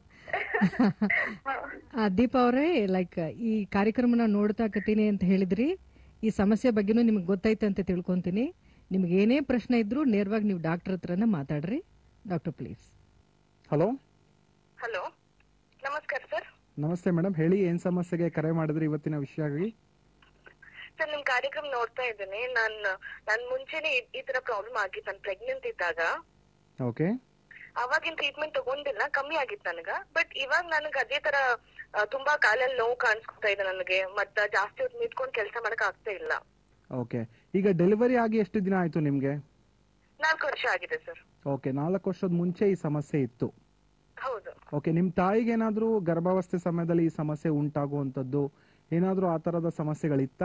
A: ದೀಪಾ ಅವರೇ, ಲೈಕ್ ಈ ಕಾರ್ಯಕ್ರಮನ ನೋಡ್ತಾ ಕತೀನಿ ಅಂತ ಹೇಳಿದ್ರಿ, ಈ ಸಮಸ್ಯೆ ಬಗ್ಗೆನೂ ನಿಮ್ಗೆ ಗೊತ್ತೈತೆ ಅಂತ ತಿಳ್ಕೊಂತೀನಿ. ನಿಮ್ಗೆ ಏನೇ ಪ್ರಶ್ನೆ ಇದ್ರು ನೇರವಾಗಿ ನೀವು ಡಾಕ್ಟರ್ ಹತ್ರನೇ ಮಾತಾಡ್ರಿ. Doctor please.
B: ಹಲೋ
C: ಹಲೋ, ನಮಸ್ಕಾರ ಸರ್.
B: ನಮಸ್ತೆ ಮೇಡಮ್, ಹೇಳಿ ಏನ್ ಸಮಸ್ಯೆಗೆ ಕರೆ ಮಾಡಿದ್ರಿ ಇವತ್ತಿನ ವಿಷಯ ಆಗಿ?
C: ಸರ್, ನಿಮ್ ಕಾರ್ಯಕ್ರಮ ನೋಡ್ತಾ ಇದ್ದೀನಿ. ನಾನ್ ನನ್ ಮುಂಚೆನೆ ಈ ತರ ಪ್ರಾಬ್ಲಮ್ ಆಗಿತ್ತು, ನಾನು ಪ್ರೆಗ್ನೆಂಟ್ ಇದ್ದಾಗ.
B: ಓಕೆ.
D: ಅವಾಗಿನ ಟ್ರೀಟ್ಮೆಂಟ್ ತಗೊಂಡಿಲ್ಲ, ಕಮ್ಮಿ ಆಗಿತ್ತು ನನಗ. ಬಟ್ ಇವಾಗ ನನಗ ಅದೇ ತರ ತುಂಬಾ ಕಾಲಲ್ಲಿ ನೋವು ಕಾಣಿಸ್ಕೊತಾ ಇದೆ ನನಗೆ, ಮತ್ತ ಜಾಸ್ತಿ ಹೊತ್ತು ನಿಂತ್ಕೊಂಡು ಕೆಲಸ ಮಾಡಕ್ ಆಗ್ತಾ ಇಲ್ಲ.
B: ಓಕೆ, ಈಗ ಡೆಲಿವರಿ ಆಗಿ ಎಷ್ಟು ದಿನ ಆಯ್ತು ನಿಮ್ಗೆ?
D: ನಾಲ್ಕು ವರ್ಷ ಆಗಿದೆ ಸರ್.
B: ಓಕೆ, ನಾಲ್ಕು ವರ್ಷದ ಮುಂಚೆ ಈ ಸಮಸ್ಯೆ ಇತ್ತು?
D: ಹೌದು.
B: ಓಕೆ, ನಿಮ್ ತಾಯಿಗೆ ಏನಾದ್ರೂ ಗರ್ಭಾವಸ್ಥೆ ಸಮಯದಲ್ಲಿ ಈ ಸಮಸ್ಯೆ ಉಂಟಾಗುವಂತದ್ದು ಏನಾದ್ರೂ ಆ ತರದ ಸಮಸ್ಯೆಗಳಿತ್ತಾ?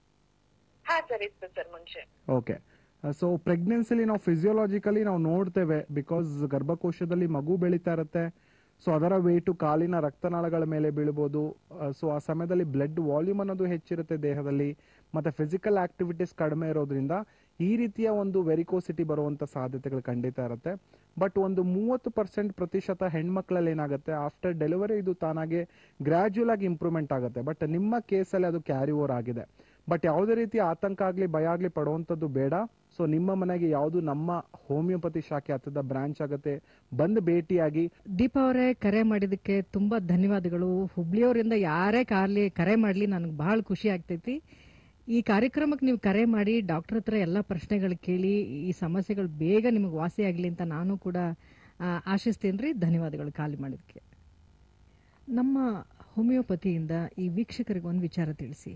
D: ಹಾ ಸರ್, ಇತ್ತು ಸರ್ ಮುಂಚೆ.
B: ಓಕೆ, ಸೊ ಪ್ರೆಗ್ನೆನ್ಸಿಲಿ ನಾವು ಫಿಸಿಯೋಲಾಜಿಕಲಿ ನಾವು ನೋಡ್ತೇವೆ, ಬಿಕಾಸ್ ಗರ್ಭಕೋಶದಲ್ಲಿ ಮಗು ಬೆಳೀತಾ ಇರುತ್ತೆ. ಸೊ ಅದರ ವೇಟು ಕಾಲಿನ ರಕ್ತನಾಳಗಳ ಮೇಲೆ ಬೀಳ್ಬೋದು. ಸೊ ಆ ಸಮಯದಲ್ಲಿ ಬ್ಲಡ್ ವಾಲ್ಯೂಮ್ ಅನ್ನೋದು ಹೆಚ್ಚಿರುತ್ತೆ ದೇಹದಲ್ಲಿ, ಮತ್ತೆ ಫಿಸಿಕಲ್ ಆಕ್ಟಿವಿಟೀಸ್ ಕಡಿಮೆ ಇರೋದ್ರಿಂದ ಈ ರೀತಿಯ ಒಂದು ವೆರಿಕೋಸಿಟಿ ಬರುವಂತ ಸಾಧ್ಯತೆಗಳು ಖಂಡಿತ ಇರುತ್ತೆ. ಬಟ್ ಒಂದು ಮೂವತ್ತು ಪರ್ಸೆಂಟ್ ಪ್ರತಿಶತ ಹೆಣ್ಮಕ್ಳಲ್ಲಿ ಏನಾಗುತ್ತೆ, ಆಫ್ಟರ್ ಡೆಲಿವರಿ ಇದು ತಾನಾಗೆ ಗ್ರಾಜುಯಲ್ ಆಗಿ ಇಂಪ್ರೂವ್ಮೆಂಟ್ ಆಗುತ್ತೆ. ಬಟ್ ನಿಮ್ಮ ಕೇಸಲ್ಲಿ ಅದು ಕ್ಯಾರಿ ಓವರ್ ಆಗಿದೆ. ಬಟ್ ಯಾವುದೇ ರೀತಿ ಆತಂಕ ಆಗ್ಲಿ ಭಯ ಆಗ್ಲಿ ಪಡುವಂಥದ್ದು ಬೇಡ. ಸೊ ನಿಮ್ಮ ಮನೆಗೆ ಯಾವುದು ನಮ್ಮ ಹೋಮಿಯೋಪತಿ ಶಾಖೆ ಹತ್ತದ ಬ್ರಾಂಚ್ ಆಗುತ್ತೆ, ಬಂದು ಭೇಟಿಯಾಗಿ.
A: ದೀಪಾ ಅವರೇ, ಕರೆ ಮಾಡಿದಕ್ಕೆ ತುಂಬಾ ಧನ್ಯವಾದಗಳು. ಹುಬ್ಳಿಯವರಿಂದ ಯಾರೇ ಕಾರ್ಲಿ ಕರೆ ಮಾಡ್ಲಿ ನನಗೆ ಬಹಳ ಖುಷಿ ಆಗ್ತೈತಿ. ಈ ಕಾರ್ಯಕ್ರಮಕ್ಕೆ ನೀವು ಕರೆ ಮಾಡಿ ಡಾಕ್ಟರ್ ಹತ್ರ ಎಲ್ಲ ಪ್ರಶ್ನೆಗಳು ಕೇಳಿ ಈ ಸಮಸ್ಯೆಗಳು ಬೇಗ ನಿಮಗೆ ವಾಸಿ ಆಗಲಿ ಅಂತ ನಾನು ಕೂಡ ಆಶಿಸ್ತೇನೆ ರೀ. ಧನ್ಯವಾದಗಳು ಖಾಲಿ ಮಾಡಿದಕ್ಕೆ. ನಮ್ಮ ಹೋಮಿಯೋಪತಿಯಿಂದ ಈ ವೀಕ್ಷಕರಿಗೆ ಒಂದು ವಿಚಾರ ತಿಳಿಸಿ.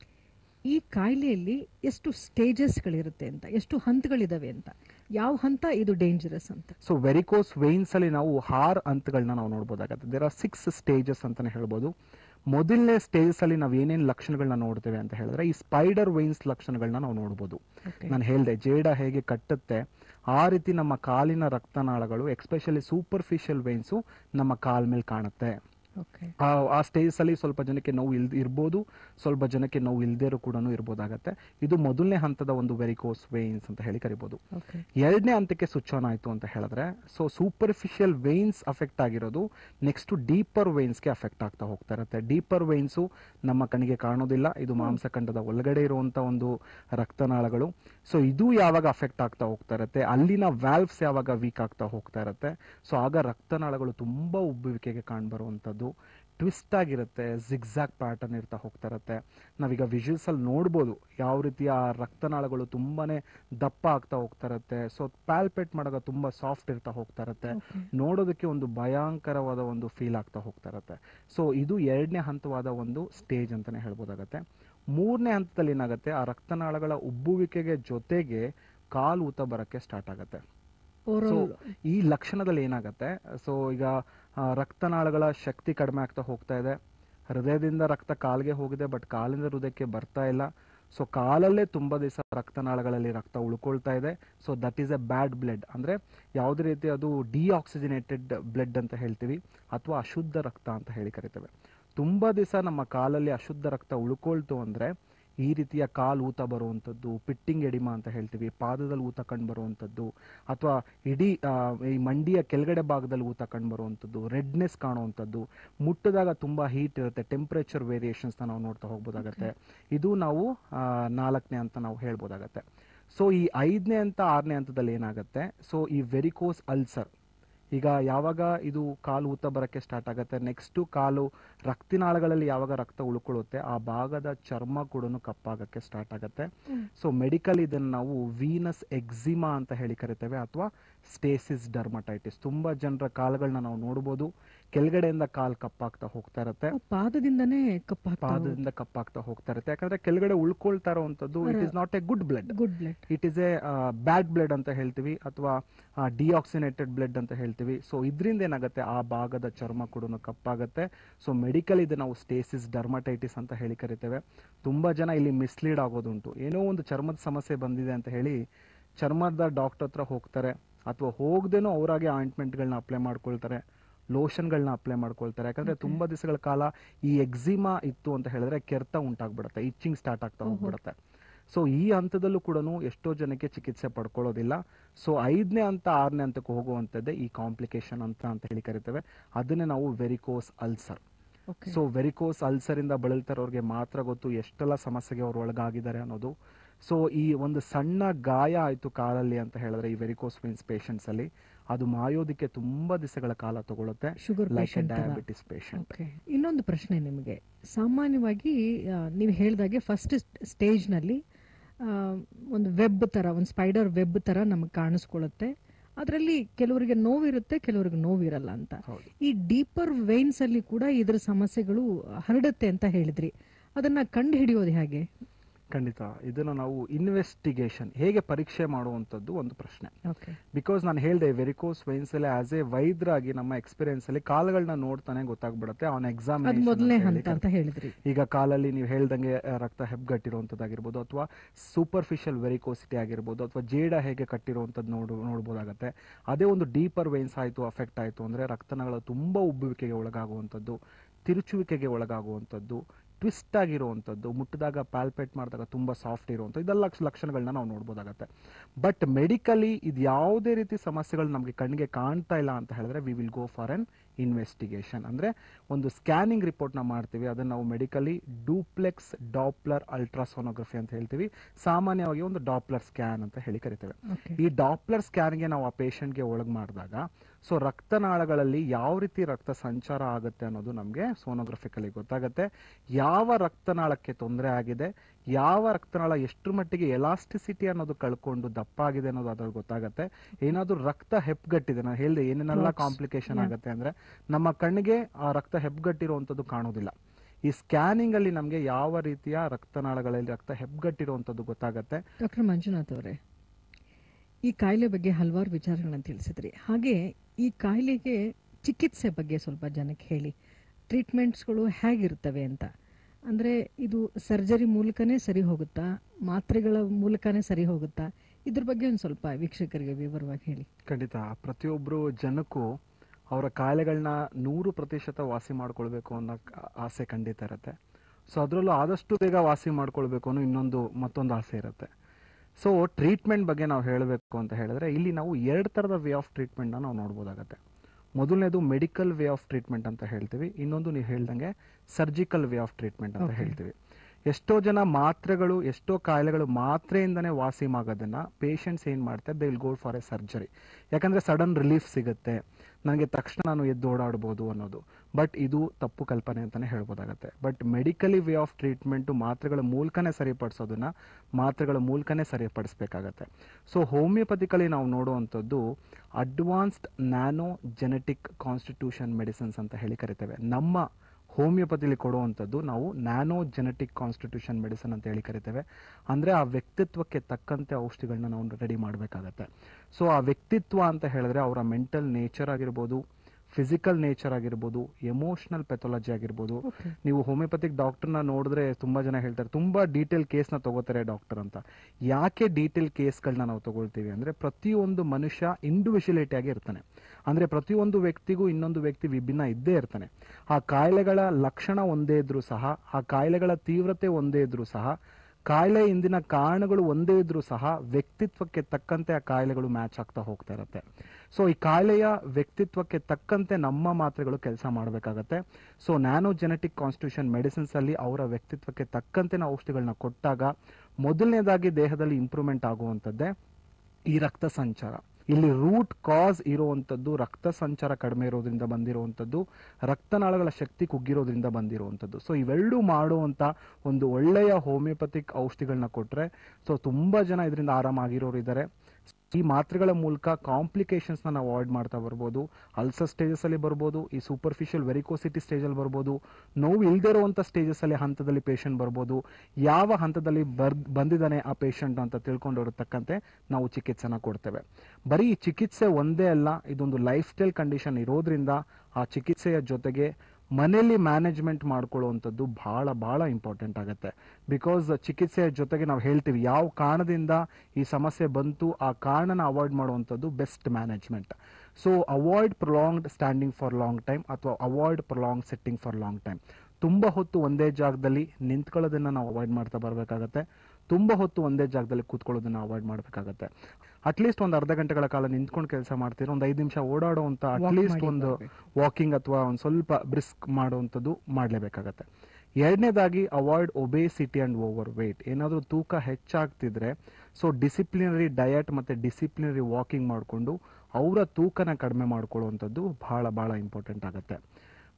A: ಈ ಕಾಯಿಲೆಯಲ್ಲಿ ಎಷ್ಟು ಸ್ಟೇಜಸ್ಗಳಿರುತ್ತೆ ಅಂತ, ಎಷ್ಟು ಹಂತಗಳಿದಾವೆ ಅಂತ, ಯಾವ ಹಂತ ಇದು ಡೇಂಜರಸ್ ಅಂತ?
B: ಸೊ ವೆರಿಕೋಸ್ ವೇನ್ಸ್ ಅಲ್ಲಿ ನಾವು ಆರು ಹಂತಗಳನ್ನ ನಾವು ನೋಡಬಹುದಾಗುತ್ತೆ. ದೇರ್ ಆರ್ ಸಿಕ್ಸ್ ಸ್ಟೇಜಸ್ ಅಂತಾನೆ ಹೇಳ್ಬೋದು. ಮೊದಲನೇ ಸ್ಟೇಜಸ್ ಅಲ್ಲಿ ನಾವು ಏನೇನು ಲಕ್ಷಣಗಳನ್ನ ನೋಡ್ತೇವೆ ಅಂತ ಹೇಳಿದ್ರೆ, ಈ ಸ್ಪೈಡರ್ ವೇನ್ಸ್ ಲಕ್ಷಣಗಳನ್ನ ನಾವು ನೋಡಬಹುದು. ನಾನು ಹೇಳಿದೆ, ಜೇಡ ಹೇಗೆ ಕಟ್ಟುತ್ತೆ ಆ ರೀತಿ ನಮ್ಮ ಕಾಲಿನ ರಕ್ತನಾಳಗಳು, ಎಕ್ಸ್ಪೆಷಲಿ ಸೂಪರ್ಫಿಷಿಯಲ್ ವೇನ್ಸ್ ನಮ್ಮ ಕಾಲ್ ಮೇಲೆ ಕಾಣುತ್ತೆ. ಆ ಸ್ಟೇಜ್ ಅಲ್ಲಿ ಸ್ವಲ್ಪ ಜನಕ್ಕೆ ನೋವು ಇಲ್ ಇರ್ಬೋದು, ಸ್ವಲ್ಪ ಜನಕ್ಕೆ ನೋವು ಇಲ್ದೇರು ಕೂಡ ಇರ್ಬೋದಾಗತ್ತೆ. ಇದು ಮೊದಲನೇ ಹಂತದ ಒಂದು ವೆರಿಕೋಸ್ ವೇನ್ಸ್ ಅಂತ ಹೇಳಿ ಕರಿಬಹುದು. ಎರಡನೇ ಹಂತಕ್ಕೆ ಸ್ವಿಚ್ ಆನ್ ಆಯ್ತು ಅಂತ ಹೇಳಿದ್ರೆ, ಸೊ ಸೂಪರ್ಫಿಷಿಯಲ್ ವೇನ್ಸ್ ಅಫೆಕ್ಟ್ ಆಗಿರೋದು ನೆಕ್ಸ್ಟ್ ಡೀಪರ್ ವೇನ್ಸ್ಗೆ ಅಫೆಕ್ಟ್ ಆಗ್ತಾ ಹೋಗ್ತಾ ಇರುತ್ತೆ. ಡೀಪರ್ ವೇನ್ಸು ನಮ್ಮ ಕಣ್ಣಿಗೆ ಕಾಣೋದಿಲ್ಲ, ಇದು ಮಾಂಸಖಂಡದ ಒಳಗಡೆ ಇರುವಂತ ಒಂದು ರಕ್ತನಾಳಗಳು. ಸೊ ಇದು ಯಾವಾಗ ಅಫೆಕ್ಟ್ ಆಗ್ತಾ ಹೋಗ್ತಾ ಇರುತ್ತೆ, ಅಲ್ಲಿನ ವ್ಯಾಲ್ವ್ಸ್ ಯಾವಾಗ ವೀಕ್ ಆಗ್ತಾ ಹೋಗ್ತಾ ಇರುತ್ತೆ, ಸೊ ಆಗ ರಕ್ತನಾಳಗಳು ತುಂಬಾ ಉಬ್ಬುವಿಕೆಗೆ ಕಾಣ್ಬರುವಂತದ್ದು, ಟ್ವಿಸ್ಟ್ ಆಗಿರುತ್ತೆ, ಜಿಗ್ಜಾಗ್ ಪ್ಯಾಟರ್ನ್ ಇರ್ತಾ ಹೋಗ್ತಾ ಇರುತ್ತೆ. ನಾವೀಗ ವಿಜುವಲ್ಸ್ ಅಲ್ಲಿ ನೋಡ್ಬೋದು ಯಾವ ರೀತಿ ಆ ರಕ್ತನಾಳಗಳು ತುಂಬಾನೇ ದಪ್ಪ ಆಗ್ತಾ ಹೋಗ್ತಾ ಇರುತ್ತೆ. ಸೊ ಪ್ಯಾಲ್ಪೇಟ್ ಮಾಡಾಗ ತುಂಬಾ ಸಾಫ್ಟ್ ಇರ್ತಾ ಹೋಗ್ತಾ ಇರುತ್ತೆ, ನೋಡೋದಕ್ಕೆ ಒಂದು ಭಯಂಕರವಾದ ಒಂದು ಫೀಲ್ ಆಗ್ತಾ ಹೋಗ್ತಾ ಇರುತ್ತೆ. ಸೊ ಇದು ಎರಡನೇ ಹಂತವಾದ ಒಂದು ಸ್ಟೇಜ್ ಅಂತಾನೆ ಹೇಳ್ಬೋದಾಗತ್ತೆ. ಮೂರನೇ ಹಂತದಲ್ಲಿ ಏನಾಗುತ್ತೆ, ಆ ರಕ್ತನಾಳಗಳ ಉಬ್ಬುವಿಕೆಗೆ ಜೊತೆಗೆ ಕಾಲು ಊತ ಬರಕ್ಕೆ ಸ್ಟಾರ್ಟ್ ಆಗುತ್ತೆ. ಸೊ ಈ ಲಕ್ಷಣದಲ್ಲಿ ಏನಾಗುತ್ತೆ, ಸೊ ಈಗ ರಕ್ತನಾಳಗಳ ಶಕ್ತಿ ಕಡಿಮೆ ಆಗ್ತಾ ಹೋಗ್ತಾ ಇದೆ, ಹೃದಯದಿಂದ ರಕ್ತ ಕಾಲ್ಗೆ ಹೋಗಿದೆ ಬಟ್ ಕಾಲಿಂದ ಹೃದಯಕ್ಕೆ ಬರ್ತಾ ಇಲ್ಲ. ಸೊ ಕಾಲಲ್ಲೇ ತುಂಬಾ ದಿವಸ ರಕ್ತನಾಳಗಳಲ್ಲಿ ರಕ್ತ ಉಳ್ಕೊಳ್ತಾ ಇದೆ. So that is a bad blood, ಅಂದ್ರೆ ಯಾವುದೇ ರೀತಿ ಅದು ಡಿಆಕ್ಸಿಜನೇಟೆಡ್ ಬ್ಲಡ್ ಅಂತ ಹೇಳ್ತೀವಿ, ಅಥವಾ ಅಶುದ್ಧ ರಕ್ತ ಅಂತ ಹೇಳಿ ಕರಿತೇವೆ. ತುಂಬಾ ದಿವಸ ನಮ್ಮ ಕಾಲಲ್ಲಿ ಅಶುದ್ಧ ರಕ್ತ ಉಳ್ಕೊಳ್ತು ಅಂದ್ರೆ ಈ ರೀತಿಯ ಕಾಲು ಊತ ಬರುವಂಥದ್ದು, ಪಿಟ್ಟಿಂಗ್ ಎಡಿಮಾ ಅಂತ ಹೇಳ್ತೀವಿ, ಪಾದದಲ್ಲಿ ಊತ ಕಂಡು ಬರುವಂಥದ್ದು, ಅಥವಾ ಇಡೀ ಈ ಮಂಡಿಯ ಕೆಳಗಡೆ ಭಾಗದಲ್ಲಿ ಊತ ಕಂಡು ಬರುವಂಥದ್ದು, ರೆಡ್ನೆಸ್ ಕಾಣುವಂಥದ್ದು, ಮುಟ್ಟಿದಾಗ ತುಂಬಾ ಹೀಟ್ ಇರುತ್ತೆ, ಟೆಂಪರೇಚರ್ ವೇರಿಯೇಷನ್ಸ್ ನಾವು ನೋಡ್ತಾ ಹೋಗ್ಬೋದಾಗತ್ತೆ. ಇದು ನಾವು ನಾಲ್ಕನೇ ಅಂತ ನಾವು ಹೇಳ್ಬೋದಾಗತ್ತೆ. ಸೊ ಈ ಐದನೇ ಹಂತ ಆರನೇ ಹಂತದಲ್ಲಿ ಏನಾಗುತ್ತೆ, ಸೊ ಈ ವೆರಿಕೋಸ್ ಅಲ್ಸರ್ ಈಗ ಯಾವಾಗ ಇದು ಕಾಲು ಊತ ಬರಕ್ಕೆ ಸ್ಟಾರ್ಟ್ ಆಗುತ್ತೆ, ನೆಕ್ಸ್ಟ್ ಕಾಲು ರಕ್ತನಾಳಗಳಲ್ಲಿ ಯಾವಾಗ ರಕ್ತ ಉಳ್ಕೊಳ್ಳುತ್ತೆ ಆ ಭಾಗದ ಚರ್ಮ ಕೂಡ ಕಪ್ಪಾಗಕ್ಕೆ ಸ್ಟಾರ್ಟ್ ಆಗುತ್ತೆ. ಸೊ ಮೆಡಿಕಲ್ ಇದನ್ನ ನಾವು ವೀನಸ್ ಎಕ್ಸಿಮಾ ಅಂತ ಹೇಳಿ ಕರಿತೇವೆ, ಅಥವಾ ಸ್ಟೇಸಿಸ್ ಡರ್ಮಟೈಟಿಸ್. ತುಂಬಾ ಜನರ ಕಾಲುಗಳನ್ನ ನಾವು ನೋಡಬಹುದು, ಕೆಳಗಡೆಯಿಂದ ಕಾಲ್ ಕಪ್ಪಾಗ್ತಾ ಹೋಗ್ತಾ ಇರುತ್ತೆ,
A: ಪಾದದಿಂದನೇ
B: ಪಾದದಿಂದ ಕಪ್ಪಾಗ್ತಾ ಹೋಗ್ತಾ ಇರುತ್ತೆ. ಯಾಕಂದ್ರೆ ಕೆಳಗಡೆ ಉಳ್ಕೊಳ್ತಾ ಇರುವಂತದ್ದು it is not a good blood,
A: good blood
B: it is a bad blood ಅಂತ ಹೇಳ್ತೀವಿ, ಅಥವಾ ಡಿಆಕ್ಸಿನೇಟೆಡ್ ಬ್ಲಡ್ ಅಂತ ಹೇಳ್ತೀವಿ. ಸೊ ಇದರಿಂದ ಏನಾಗುತ್ತೆ, ಆ ಭಾಗದ ಚರ್ಮ ಕೂಡ ಕಪ್ಪಾಗುತ್ತೆ. ಸೊ ಮೆಡಿಕಲ್ ಇದೆ ನಾವು ಸ್ಟೇಸಿಸ್ ಡರ್ಮಟೈಟಿಸ್ ಅಂತ ಹೇಳಿ ಕರಿತೇವೆ. ತುಂಬಾ ಜನ ಇಲ್ಲಿ ಮಿಸ್ಲೀಡ್ ಆಗೋದುಂಟು, ಏನೋ ಒಂದು ಚರ್ಮದ ಸಮಸ್ಯೆ ಬಂದಿದೆ ಅಂತ ಹೇಳಿ ಚರ್ಮದ ಡಾಕ್ಟರ್ ಹತ್ರ ಹೋಗ್ತಾರೆ, ಅಥವಾ ಹೋಗದೇನೋ ಅವರಾಗೆ ಆಯಿಂಟ್ಮೆಂಟ್ಗಳನ್ನ ಅಪ್ಲೈ ಮಾಡ್ಕೊಳ್ತಾರೆ, ಲೋಷನ್ಗಳನ್ನ ಅಪ್ಲೈ ಮಾಡ್ಕೊಳ್ತಾರೆ. ಯಾಕಂದ್ರೆ ತುಂಬಾ ದಿವಸಗಳ ಕಾಲ ಈ ಎಕ್ಸಿಮಾ ಇತ್ತು ಅಂತ ಹೇಳಿದ್ರೆ ಕೆರೆತ ಉಂಟಾಗ್ಬಿಡುತ್ತೆ, ಇಚ್ಚಿಂಗ್ ಸ್ಟಾರ್ಟ್ ಆಗ್ತಾ ಹೋಗ್ಬಿಡುತ್ತೆ. ಸೊ ಈ ಹಂತದಲ್ಲೂ ಕೂಡ ಎಷ್ಟೋ ಜನಕ್ಕೆ ಚಿಕಿತ್ಸೆ ಪಡ್ಕೊಳ್ಳೋದಿಲ್ಲ. ಸೊ ಐದನೇ ಹಂತ ಆರನೇ ಹಂತಕ್ಕೆ ಹೋಗುವಂತದ್ದೇ ಈ ಕಾಂಪ್ಲಿಕೇಶನ್ ಅಂತ ಅಂತ ಹೇಳಿ ಕರಿತೇವೆ. ಅದನ್ನೇ ನಾವು varicose ulcer. So varicose ulcer ಇಂದ ಬಳಲ್ತಾರವ್ರಿಗೆ ಮಾತ್ರ ಗೊತ್ತು ಎಷ್ಟೆಲ್ಲ ಸಮಸ್ಯೆಗೆ ಅವ್ರು ಒಳಗಾಗಿದ್ದಾರೆ ಅನ್ನೋದು. ಸೊ ಈ ಒಂದು ಸಣ್ಣ ಗಾಯ ಆಯ್ತು ಕಾಲಲ್ಲಿ ಅಂತ ಹೇಳಿದ್ರೆ ಈ ವೆರಿಕೋಸ್ ವೇನ್ಸ್ ಪೇಷಂಟ್ಸ್ ಅಲ್ಲಿ, ಅದು ಮಾಯೋದಕ್ಕೆ ತುಂಬಾ ದಿವಸಗಳ ಕಾಲ ತಗೊಳುತ್ತೆ,
A: ಶುಗರ್ ಪೇಷಂಟ್,
B: ಡಯಾಬಿಟಿಸ್ ಪೇಷಂಟ್.
A: ಇನ್ನೊಂದು ಪ್ರಶ್ನೆ ನಿಮಗೆ, ಸಾಮಾನ್ಯವಾಗಿ ನೀವು ಹೇಳಿದಾಗೆ ಫಸ್ಟ್ ಸ್ಟೇಜ್ ನಲ್ಲಿ ಒಂದು ವೆಬ್ ತರ, ಒಂದು ಸ್ಪೈಡರ್ ವೆಬ್ ತರ ನಮಗೆ ಕಾಣಿಸ್ಕೊಳ್ಳುತ್ತೆ. ಅದರಲ್ಲಿ ಕೆಲವರಿಗೆ ನೋವಿರುತ್ತೆ, ಕೆಲವರಿಗೆ ನೋವಿರಲ್ಲ ಅಂತ.
B: ಹೌದು.
A: ಈ ಡೀಪರ್ ವೇನ್ಸ್ ಅಲ್ಲಿ ಕೂಡ ಇದ್ರ ಸಮಸ್ಯೆಗಳು ಹರಡುತ್ತೆ ಅಂತ ಹೇಳಿದ್ರಿ. ಅದನ್ನ ಕಂಡು ಹಿಡಿಯೋದು ಹೇಗೆ?
B: ಖಂಡಿತ ಇದನ್ನು ನಾವು ಇನ್ವೆಸ್ಟಿಗೇಷನ್ ಹೇಗೆ ಪರೀಕ್ಷೆ ಮಾಡುವಂಥದ್ದು ಒಂದು ಪ್ರಶ್ನೆ.
A: ಓಕೆ.
B: ಬಿಕಾಸ್ ನಾನು ಹೇಳಿದೆ ವೆರಿಕೋಸ್ ವೈನ್ಸ್ ಅಲ್ಲಿ ಆಸ್ ಎ ವೈದ್ಯರಾಗಿ ನಮ್ಮ ಎಕ್ಸ್ಪೀರಿಯನ್ಸ್ ಅಲ್ಲಿ ಕಾಲುಗಳನ್ನ ನೋಡ್ತಾನೆ ಗೊತ್ತಾಗ್ಬಿಡುತ್ತೆ ಆನ್
A: ಅದು
B: ಎಕ್ಸಾಮಿನೇಷನ್
A: ಮೊದಲನೇ ಹಂತ ಅಂತ ಹೇಳಿದ್ರಿ.
B: ಈಗ ಕಾಲಲ್ಲಿ ನೀವು ಹೇಳ್ದಂಗೆ ಆ, ರಕ್ತ ಹೆಬ್ಗಟ್ಟಿರುವಂಥದ್ದಾಗಿರ್ಬೋದು, ಅಥವಾ ಸೂಪರ್ಫಿಷಿಯಲ್ ವೆರಿಕೋಸಿಟಿ ಆಗಿರ್ಬೋದು, ಅಥವಾ ಜೇಡ ಹೇಗೆ ಕಟ್ಟಿರುವಂಥದ್ದು ನೋಡು ನೋಡ್ಬೋದಾಗತ್ತೆ. ಅದೇ ಒಂದು ಡೀಪರ್ ವೈನ್ಸ್ ಆಯಿತು, ಅಫೆಕ್ಟ್ ಆಯಿತು ಅಂದರೆ ರಕ್ತನಾಳಗಳು ತುಂಬ ಉಬ್ಬುವಿಕೆಗೆ ಒಳಗಾಗುವಂಥದ್ದು, ತಿರುಚುವಿಕೆಗೆ ಒಳಗಾಗುವಂಥದ್ದು, ಟ್ವಿಸ್ಟ್ ಆಗಿರುವಂಥದ್ದು, ಮುಟ್ಟಿದಾಗ ಪ್ಯಾಲ್ಪೇಟ್ ಮಾಡಿದಾಗ ತುಂಬ ಸಾಫ್ಟ್ ಇರುವಂಥದ್ದು, ಇದೆಲ್ಲ ಲಕ್ಷಣಗಳನ್ನ ನಾವು ನೋಡ್ಬೋದಾಗತ್ತೆ. ಬಟ್ ಮೆಡಿಕಲಿ ಇದು ಯಾವುದೇ ರೀತಿ ಸಮಸ್ಯೆಗಳು ನಮಗೆ ಕಣ್ಣಿಗೆ ಕಾಣ್ತಾ ಇಲ್ಲ ಅಂತ ಹೇಳಿದ್ರೆ we will go for an investigation. ಅಂದರೆ ಒಂದು ಸ್ಕ್ಯಾನಿಂಗ್ ರಿಪೋರ್ಟ್ನ ಮಾಡ್ತೀವಿ. ಅದನ್ನು ನಾವು ಮೆಡಿಕಲಿ ಡೂಪ್ಲೆಕ್ಸ್ ಡಾಪ್ಲರ್ ಅಲ್ಟ್ರಾಸೋನೋಗ್ರಫಿ ಅಂತ ಹೇಳ್ತೀವಿ. ಸಾಮಾನ್ಯವಾಗಿ ಒಂದು ಡಾಪ್ಲರ್ ಸ್ಕ್ಯಾನ್ ಅಂತ ಹೇಳಿ ಕರಿತೇವೆ. ಈ ಡಾಪ್ಲರ್ ಸ್ಕ್ಯಾನ್ಗೆ ನಾವು ಆ ಪೇಷಂಟ್ಗೆ ಒಳಗೆ ಮಾಡಿದಾಗ ಸೊ ರಕ್ತನಾಳಗಳಲ್ಲಿ ಯಾವ ರೀತಿ ರಕ್ತ ಸಂಚಾರ ಆಗುತ್ತೆ ಅನ್ನೋದು ನಮಗೆ ಸೋನೋಗ್ರಫಿಕಲಿ ಗೊತ್ತಾಗುತ್ತೆ. ಯಾವ ರಕ್ತನಾಳಕ್ಕೆ ತೊಂದರೆ ಆಗಿದೆ, ಯಾವ ರಕ್ತನಾಳ ಎಷ್ಟು ಮಟ್ಟಿಗೆ ಎಲಾಸ್ಟಿಸಿಟಿ ಅನ್ನೋದು ಕಳ್ಕೊಂಡು ದಪ್ಪ ಆಗಿದೆ ಅನ್ನೋದು ಅದ್ರಲ್ಲಿ ಗೊತ್ತಾಗುತ್ತೆ. ಏನಾದರೂ ರಕ್ತ ಹೆಪ್ಗಟ್ಟಿದೆ, ನಾನು ಹೇಳಿದೆ ಏನೇನೆಲ್ಲ ಕಾಂಪ್ಲಿಕೇಶನ್ ಆಗುತ್ತೆ ಅಂದ್ರೆ ನಮ್ಮ ಕಣ್ಣಿಗೆ ಆ ರಕ್ತ ಹೆಪ್ಗಟ್ಟಿರುವಂಥದ್ದು ಕಾಣೋದಿಲ್ಲ. ಈ ಸ್ಕ್ಯಾನಿಂಗ್ ಅಲ್ಲಿ ನಮಗೆ ಯಾವ ರೀತಿಯ ರಕ್ತನಾಳಗಳಲ್ಲಿ ರಕ್ತ ಹೆಪ್ಗಟ್ಟಿರುವಂಥದ್ದು ಗೊತ್ತಾಗುತ್ತೆ.
A: ಡಾಕ್ಟರ್ ಮಂಜುನಾಥ್ ಅವರೇ, ಈ ಕಾಯಿಲೆ ಬಗ್ಗೆ ಹಲವಾರು ವಿಚಾರಗಳನ್ನು ತಿಳಿಸಿದ್ರಿ. ಹಾಗೆ ಈ ಕಾಯಿಲೆಗೆ ಚಿಕಿತ್ಸೆ ಬಗ್ಗೆ ಸ್ವಲ್ಪ ಜನಕ್ಕೆ ಹೇಳಿ. ಟ್ರೀಟ್ಮೆಂಟ್ಸ್ಗಳು ಹೇಗಿರ್ತವೆ ಅಂತ. ಅಂದರೆ ಇದು ಸರ್ಜರಿ ಮೂಲಕನೇ ಸರಿ ಹೋಗುತ್ತಾ, ಮಾತ್ರೆಗಳ ಮೂಲಕನೇ ಸರಿ ಹೋಗುತ್ತಾ? ಇದ್ರ ಬಗ್ಗೆ ಒಂದು ಸ್ವಲ್ಪ ವೀಕ್ಷಕರಿಗೆ ವಿವರವಾಗಿ ಹೇಳಿ.
B: ಖಂಡಿತ. ಪ್ರತಿಯೊಬ್ಬರು ಜನಕ್ಕೂ ಅವರ ಕಾಯಿಲೆಗಳನ್ನ ನೂರು ಪ್ರತಿಶತ ವಾಸಿ ಮಾಡ್ಕೊಳ್ಬೇಕು ಅನ್ನೋ ಆಸೆ ಖಂಡಿತ ಇರುತ್ತೆ. ಸೊ ಅದರಲ್ಲೂ ಆದಷ್ಟು ಬೇಗ ವಾಸಿ ಮಾಡ್ಕೊಳ್ಬೇಕು ಅನ್ನೋ ಇನ್ನೊಂದು ಮತ್ತೊಂದು ಆಸೆ ಇರುತ್ತೆ. ಸೊ ಟ್ರೀಟ್ಮೆಂಟ್ ಬಗ್ಗೆ ನಾವು ಹೇಳಬೇಕು ಅಂತ ಹೇಳಿದ್ರೆ ಇಲ್ಲಿ ನಾವು ಎರಡು ಥರದ ವೇ ಆಫ್ ಟ್ರೀಟ್ಮೆಂಟ್ನ ನಾವು ನೋಡ್ಬೋದಾಗತ್ತೆ. ಮೊದಲನೇದು ಮೆಡಿಕಲ್ ವೇ ಆಫ್ ಟ್ರೀಟ್ಮೆಂಟ್ ಅಂತ ಹೇಳ್ತೀವಿ. ಇನ್ನೊಂದು ನೀವು ಹೇಳ್ದಂಗೆ ಸರ್ಜಿಕಲ್ ವೇ ಆಫ್ ಟ್ರೀಟ್ಮೆಂಟ್ ಅಂತ ಹೇಳ್ತೀವಿ. ಎಷ್ಟೋ ಜನ ಮಾತ್ರೆಗಳು, ಎಷ್ಟೋ ಕಾಯಿಲೆಗಳು ಮಾತ್ರೆಯಿಂದನೇ ವಾಸಿ ಆಗೋದನ್ನ ಪೇಷಂಟ್ಸ್ ಏನು ಮಾಡ್ತಾರೆ, they will go for a surgery. ಯಾಕಂದರೆ ಸಡನ್ ರಿಲೀಫ್ ಸಿಗುತ್ತೆ, ನನಗೆ ತಕ್ಷಣ ನಾನು ಎದ್ದು ಓಡಾಡ್ಬೋದು ಅನ್ನೋದು. ಬಟ್ ಇದು ತಪ್ಪು ಕಲ್ಪನೆ ಅಂತಲೇ ಹೇಳ್ಬೋದಾಗತ್ತೆ. But medically way of treatment ಮಾತ್ರೆಗಳ ಮೂಲಕನೇ ಸರಿಪಡಿಸೋದನ್ನ ಮಾತ್ರೆಗಳ ಮೂಲಕನೇ ಸರಿಪಡಿಸ್ಬೇಕಾಗತ್ತೆ. ಸೊ ಹೋಮಿಯೋಪತಿಕಲಿ ನಾವು ನೋಡುವಂಥದ್ದು advanced nano genetic constitution medicines ಅಂತ ಹೇಳಿ ಕರಿತೇವೆ. ನಮ್ಮ ಹೋಮಿಯೋಪತಿಲಿ ಕೊಡುವಂಥದ್ದು ನಾವು ನ್ಯಾನೋ ಜೆನೆಟಿಕ್ ಕಾನ್ಸ್ಟಿಟ್ಯೂಷನ್ ಮೆಡಿಸಿನ್ ಅಂತ ಹೇಳಿ ಕರಿತೇವೆ. ಅಂದರೆ ಆ ವ್ಯಕ್ತಿತ್ವಕ್ಕೆ ತಕ್ಕಂತೆ ಔಷಧಿಗಳನ್ನ ನಾವು ರೆಡಿ ಮಾಡಬೇಕಾಗತ್ತೆ. ಸೊ ಆ ವ್ಯಕ್ತಿತ್ವ ಅಂತ ಹೇಳಿದ್ರೆ ಅವರ ಮೆಂಟಲ್ ನೇಚರ್ ಆಗಿರ್ಬೋದು, ಫಿಸಿಕಲ್ ನೇಚರ್ ಆಗಿರ್ಬೋದು, ಎಮೋಷನಲ್ ಪೆಥಾಲಜಿ ಆಗಿರ್ಬೋದು. ನೀವು ಹೋಮಿಯೋಪತಿಕ್ ಡಾಕ್ಟರ್ನ ನೋಡಿದ್ರೆ ತುಂಬಾ ಜನ ಹೇಳ್ತಾರೆ ತುಂಬಾ ಡೀಟೇಲ್ ಕೇಸ್ನ ತಗೋತಾರೆ ಡಾಕ್ಟರ್ ಅಂತ. ಯಾಕೆ ಡೀಟೇಲ್ ಕೇಸ್ಗಳನ್ನ ನಾವು ತಗೊಳ್ತೀವಿ ಅಂದ್ರೆ ಪ್ರತಿಯೊಂದು ಮನುಷ್ಯ ಇಂಡಿವಿಜುವಲಿಟಿ ಆಗಿ ಇರ್ತಾನೆ. ಅಂದ್ರೆ ಪ್ರತಿಯೊಂದು ವ್ಯಕ್ತಿಗೂ ಇನ್ನೊಂದು ವ್ಯಕ್ತಿ ವಿಭಿನ್ನ ಇದ್ದೇ ಇರ್ತಾನೆ. ಆ ಕಾಯಿಲೆಗಳ ಲಕ್ಷಣ ಒಂದೇ ಇದ್ರೂ ಸಹ, ಆ ಕಾಯಿಲೆಗಳ ತೀವ್ರತೆ ಒಂದೇ ಇದ್ರೂ ಸಹ, ಕಾಯಿಲೆ ಹಿಂದಿನ ಕಾರಣಗಳು ಒಂದೇ ಇದ್ರೂ ಸಹ ವ್ಯಕ್ತಿತ್ವಕ್ಕೆ ತಕ್ಕಂತೆ ಆ ಕಾಯಿಲೆಗಳು ಮ್ಯಾಚ್ ಆಗ್ತಾ ಹೋಗ್ತಾ ಇರುತ್ತೆ. ಸೊ ಈ ಕಾಯಿಲೆಯ ವ್ಯಕ್ತಿತ್ವಕ್ಕೆ ತಕ್ಕಂತೆ ನಮ್ಮ ಮಾತ್ರೆಗಳು ಕೆಲಸ ಮಾಡಬೇಕಾಗತ್ತೆ. So nano genetic constitution medicines ಅಲ್ಲಿ ಅವರ ವ್ಯಕ್ತಿತ್ವಕ್ಕೆ ತಕ್ಕಂತೆ ನಾವು ಔಷಧಿಗಳನ್ನ ಕೊಟ್ಟಾಗ ಮೊದಲನೇದಾಗಿ ದೇಹದಲ್ಲಿ ಇಂಪ್ರೂವ್ಮೆಂಟ್ ಆಗುವಂಥದ್ದೇ ಈ ರಕ್ತ ಸಂಚಾರ. ಇಲ್ಲಿ ರೂಟ್ ಕಾಸ್ ಇರುವಂಥದ್ದು ರಕ್ತ ಸಂಚಾರ ಕಡಿಮೆ ಇರೋದ್ರಿಂದ ಬಂದಿರುವಂಥದ್ದು, ರಕ್ತನಾಳಗಳ ಶಕ್ತಿ ಕುಗ್ಗಿರೋದ್ರಿಂದ ಬಂದಿರುವಂಥದ್ದು. ಸೊ ಇವೆರಡೂ ಮಾಡುವಂಥ ಒಂದು ಒಳ್ಳೆಯ ಹೋಮಿಯೋಪತಿಕ್ ಔಷಧಿಗಳನ್ನ ಕೊಟ್ಟರೆ ಸೊ ತುಂಬ ಜನ ಇದರಿಂದ ಆರಾಮಾಗಿರೋರು ಇದ್ದಾರೆ. ಈ ಮಾತ್ರೆಗಳ ಮೂಲಕ ಕಾಂಪ್ಲಿಕೇಶನ್ಸ್ ನಾವು ಅವಾಯ್ಡ್ ಮಾಡ್ತಾ ಬರ್ಬೋದು. ಅಲ್ಸರ್ ಸ್ಟೇಜಸ್ ಅಲ್ಲಿ ಬರ್ಬೋದು, ಈ ಸೂಪರ್ಫಿಷಿಯಲ್ ವೆರಿಕೋಸಿಟಿ ಸ್ಟೇಜ್ ಅಲ್ಲಿ ಬರ್ಬೋದು, ನೋವು ಇಲ್ಲದೆ ಇರುವಂತ ಸ್ಟೇಜಸ್ ಅಲ್ಲಿ ಹಂತದಲ್ಲಿ ಪೇಷಂಟ್ ಬರ್ಬೋದು. ಯಾವ ಹಂತದಲ್ಲಿ ಬರ್ ಬಂದಿದ್ದಾನೆ ಆ ಪೇಷಂಟ್ ಅಂತ ತಿಳ್ಕೊಂಡಿರತಕ್ಕಂತೆ ನಾವು ಚಿಕಿತ್ಸೆನ ಕೊಡ್ತೇವೆ. ಬರೀ ಚಿಕಿತ್ಸೆ ಒಂದೇ ಅಲ್ಲ, ಇದೊಂದು ಲೈಫ್ ಸ್ಟೈಲ್ ಕಂಡೀಷನ್ ಇರೋದ್ರಿಂದ ಆ ಚಿಕಿತ್ಸೆಯ ಜೊತೆಗೆ ಮನೆಯಲ್ಲಿ ಮ್ಯಾನೇಜ್ಮೆಂಟ್ ಮಾಡ್ಕೊಳ್ಳುವಂಥದ್ದು ಬಹಳ ಬಹಳ ಇಂಪಾರ್ಟೆಂಟ್ ಆಗುತ್ತೆ. ಬಿಕಾಸ್ ಚಿಕಿತ್ಸೆಯ ಜೊತೆಗೆ ನಾವು ಹೇಳ್ತೀವಿ ಯಾವ ಕಾರಣದಿಂದ ಈ ಸಮಸ್ಯೆ ಬಂತು ಆ ಕಾರಣನ ಅವಾಯ್ಡ್ ಮಾಡುವಂಥದ್ದು best management. So avoid prolonged standing for long time ಅಥವಾ avoid prolong sitting for long time. ತುಂಬ ಹೊತ್ತು ಒಂದೇ ಜಾಗದಲ್ಲಿ ನಿಂತ್ಕೊಳ್ಳೋದನ್ನ ನಾವು ಅವಾಯ್ಡ್ ಮಾಡ್ತಾ ಬರಬೇಕಾಗತ್ತೆ. ತುಂಬ ಹೊತ್ತು ಒಂದೇ ಜಾಗದಲ್ಲಿ ಕೂತ್ಕೊಳ್ಳೋದನ್ನ ಅವಾಯ್ಡ್ ಮಾಡಬೇಕಾಗತ್ತೆ. ಅಟ್ಲೀಸ್ಟ್ ಒಂದು ಅರ್ಧ ಗಂಟೆಗಳ ಕಾಲ ನಿಂತ್ಕೊಂಡು ಕೆಲಸ ಮಾಡ್ತೀರಾ, ಒಂದು ಐದು ನಿಮಿಷ ಓಡಾಡುವಂತ ಅಟ್ಲೀಸ್ಟ್ ಒಂದು ವಾಕಿಂಗ್ ಅಥವಾ ಒಂದು ಸ್ವಲ್ಪ ಬ್ರಿಸ್ಕ್ ಮಾಡುವಂಥದ್ದು ಮಾಡಲೇಬೇಕಾಗತ್ತೆ. ಎರಡನೇದಾಗಿ avoid obesity and overweight. ಏನಾದರೂ ತೂಕ ಹೆಚ್ಚಾಗ್ತಿದ್ರೆ ಸೊ ಡಿಸಿಪ್ಲಿನರಿ ಡಯಟ್ ಮತ್ತೆ ಡಿಸಿಪ್ಲಿನರಿ ವಾಕಿಂಗ್ ಮಾಡಿಕೊಂಡು ಅವರ ತೂಕನ ಕಡಿಮೆ ಮಾಡ್ಕೊಳ್ಳುವಂಥದ್ದು ಬಹಳ ಬಹಳ ಇಂಪಾರ್ಟೆಂಟ್ ಆಗುತ್ತೆ.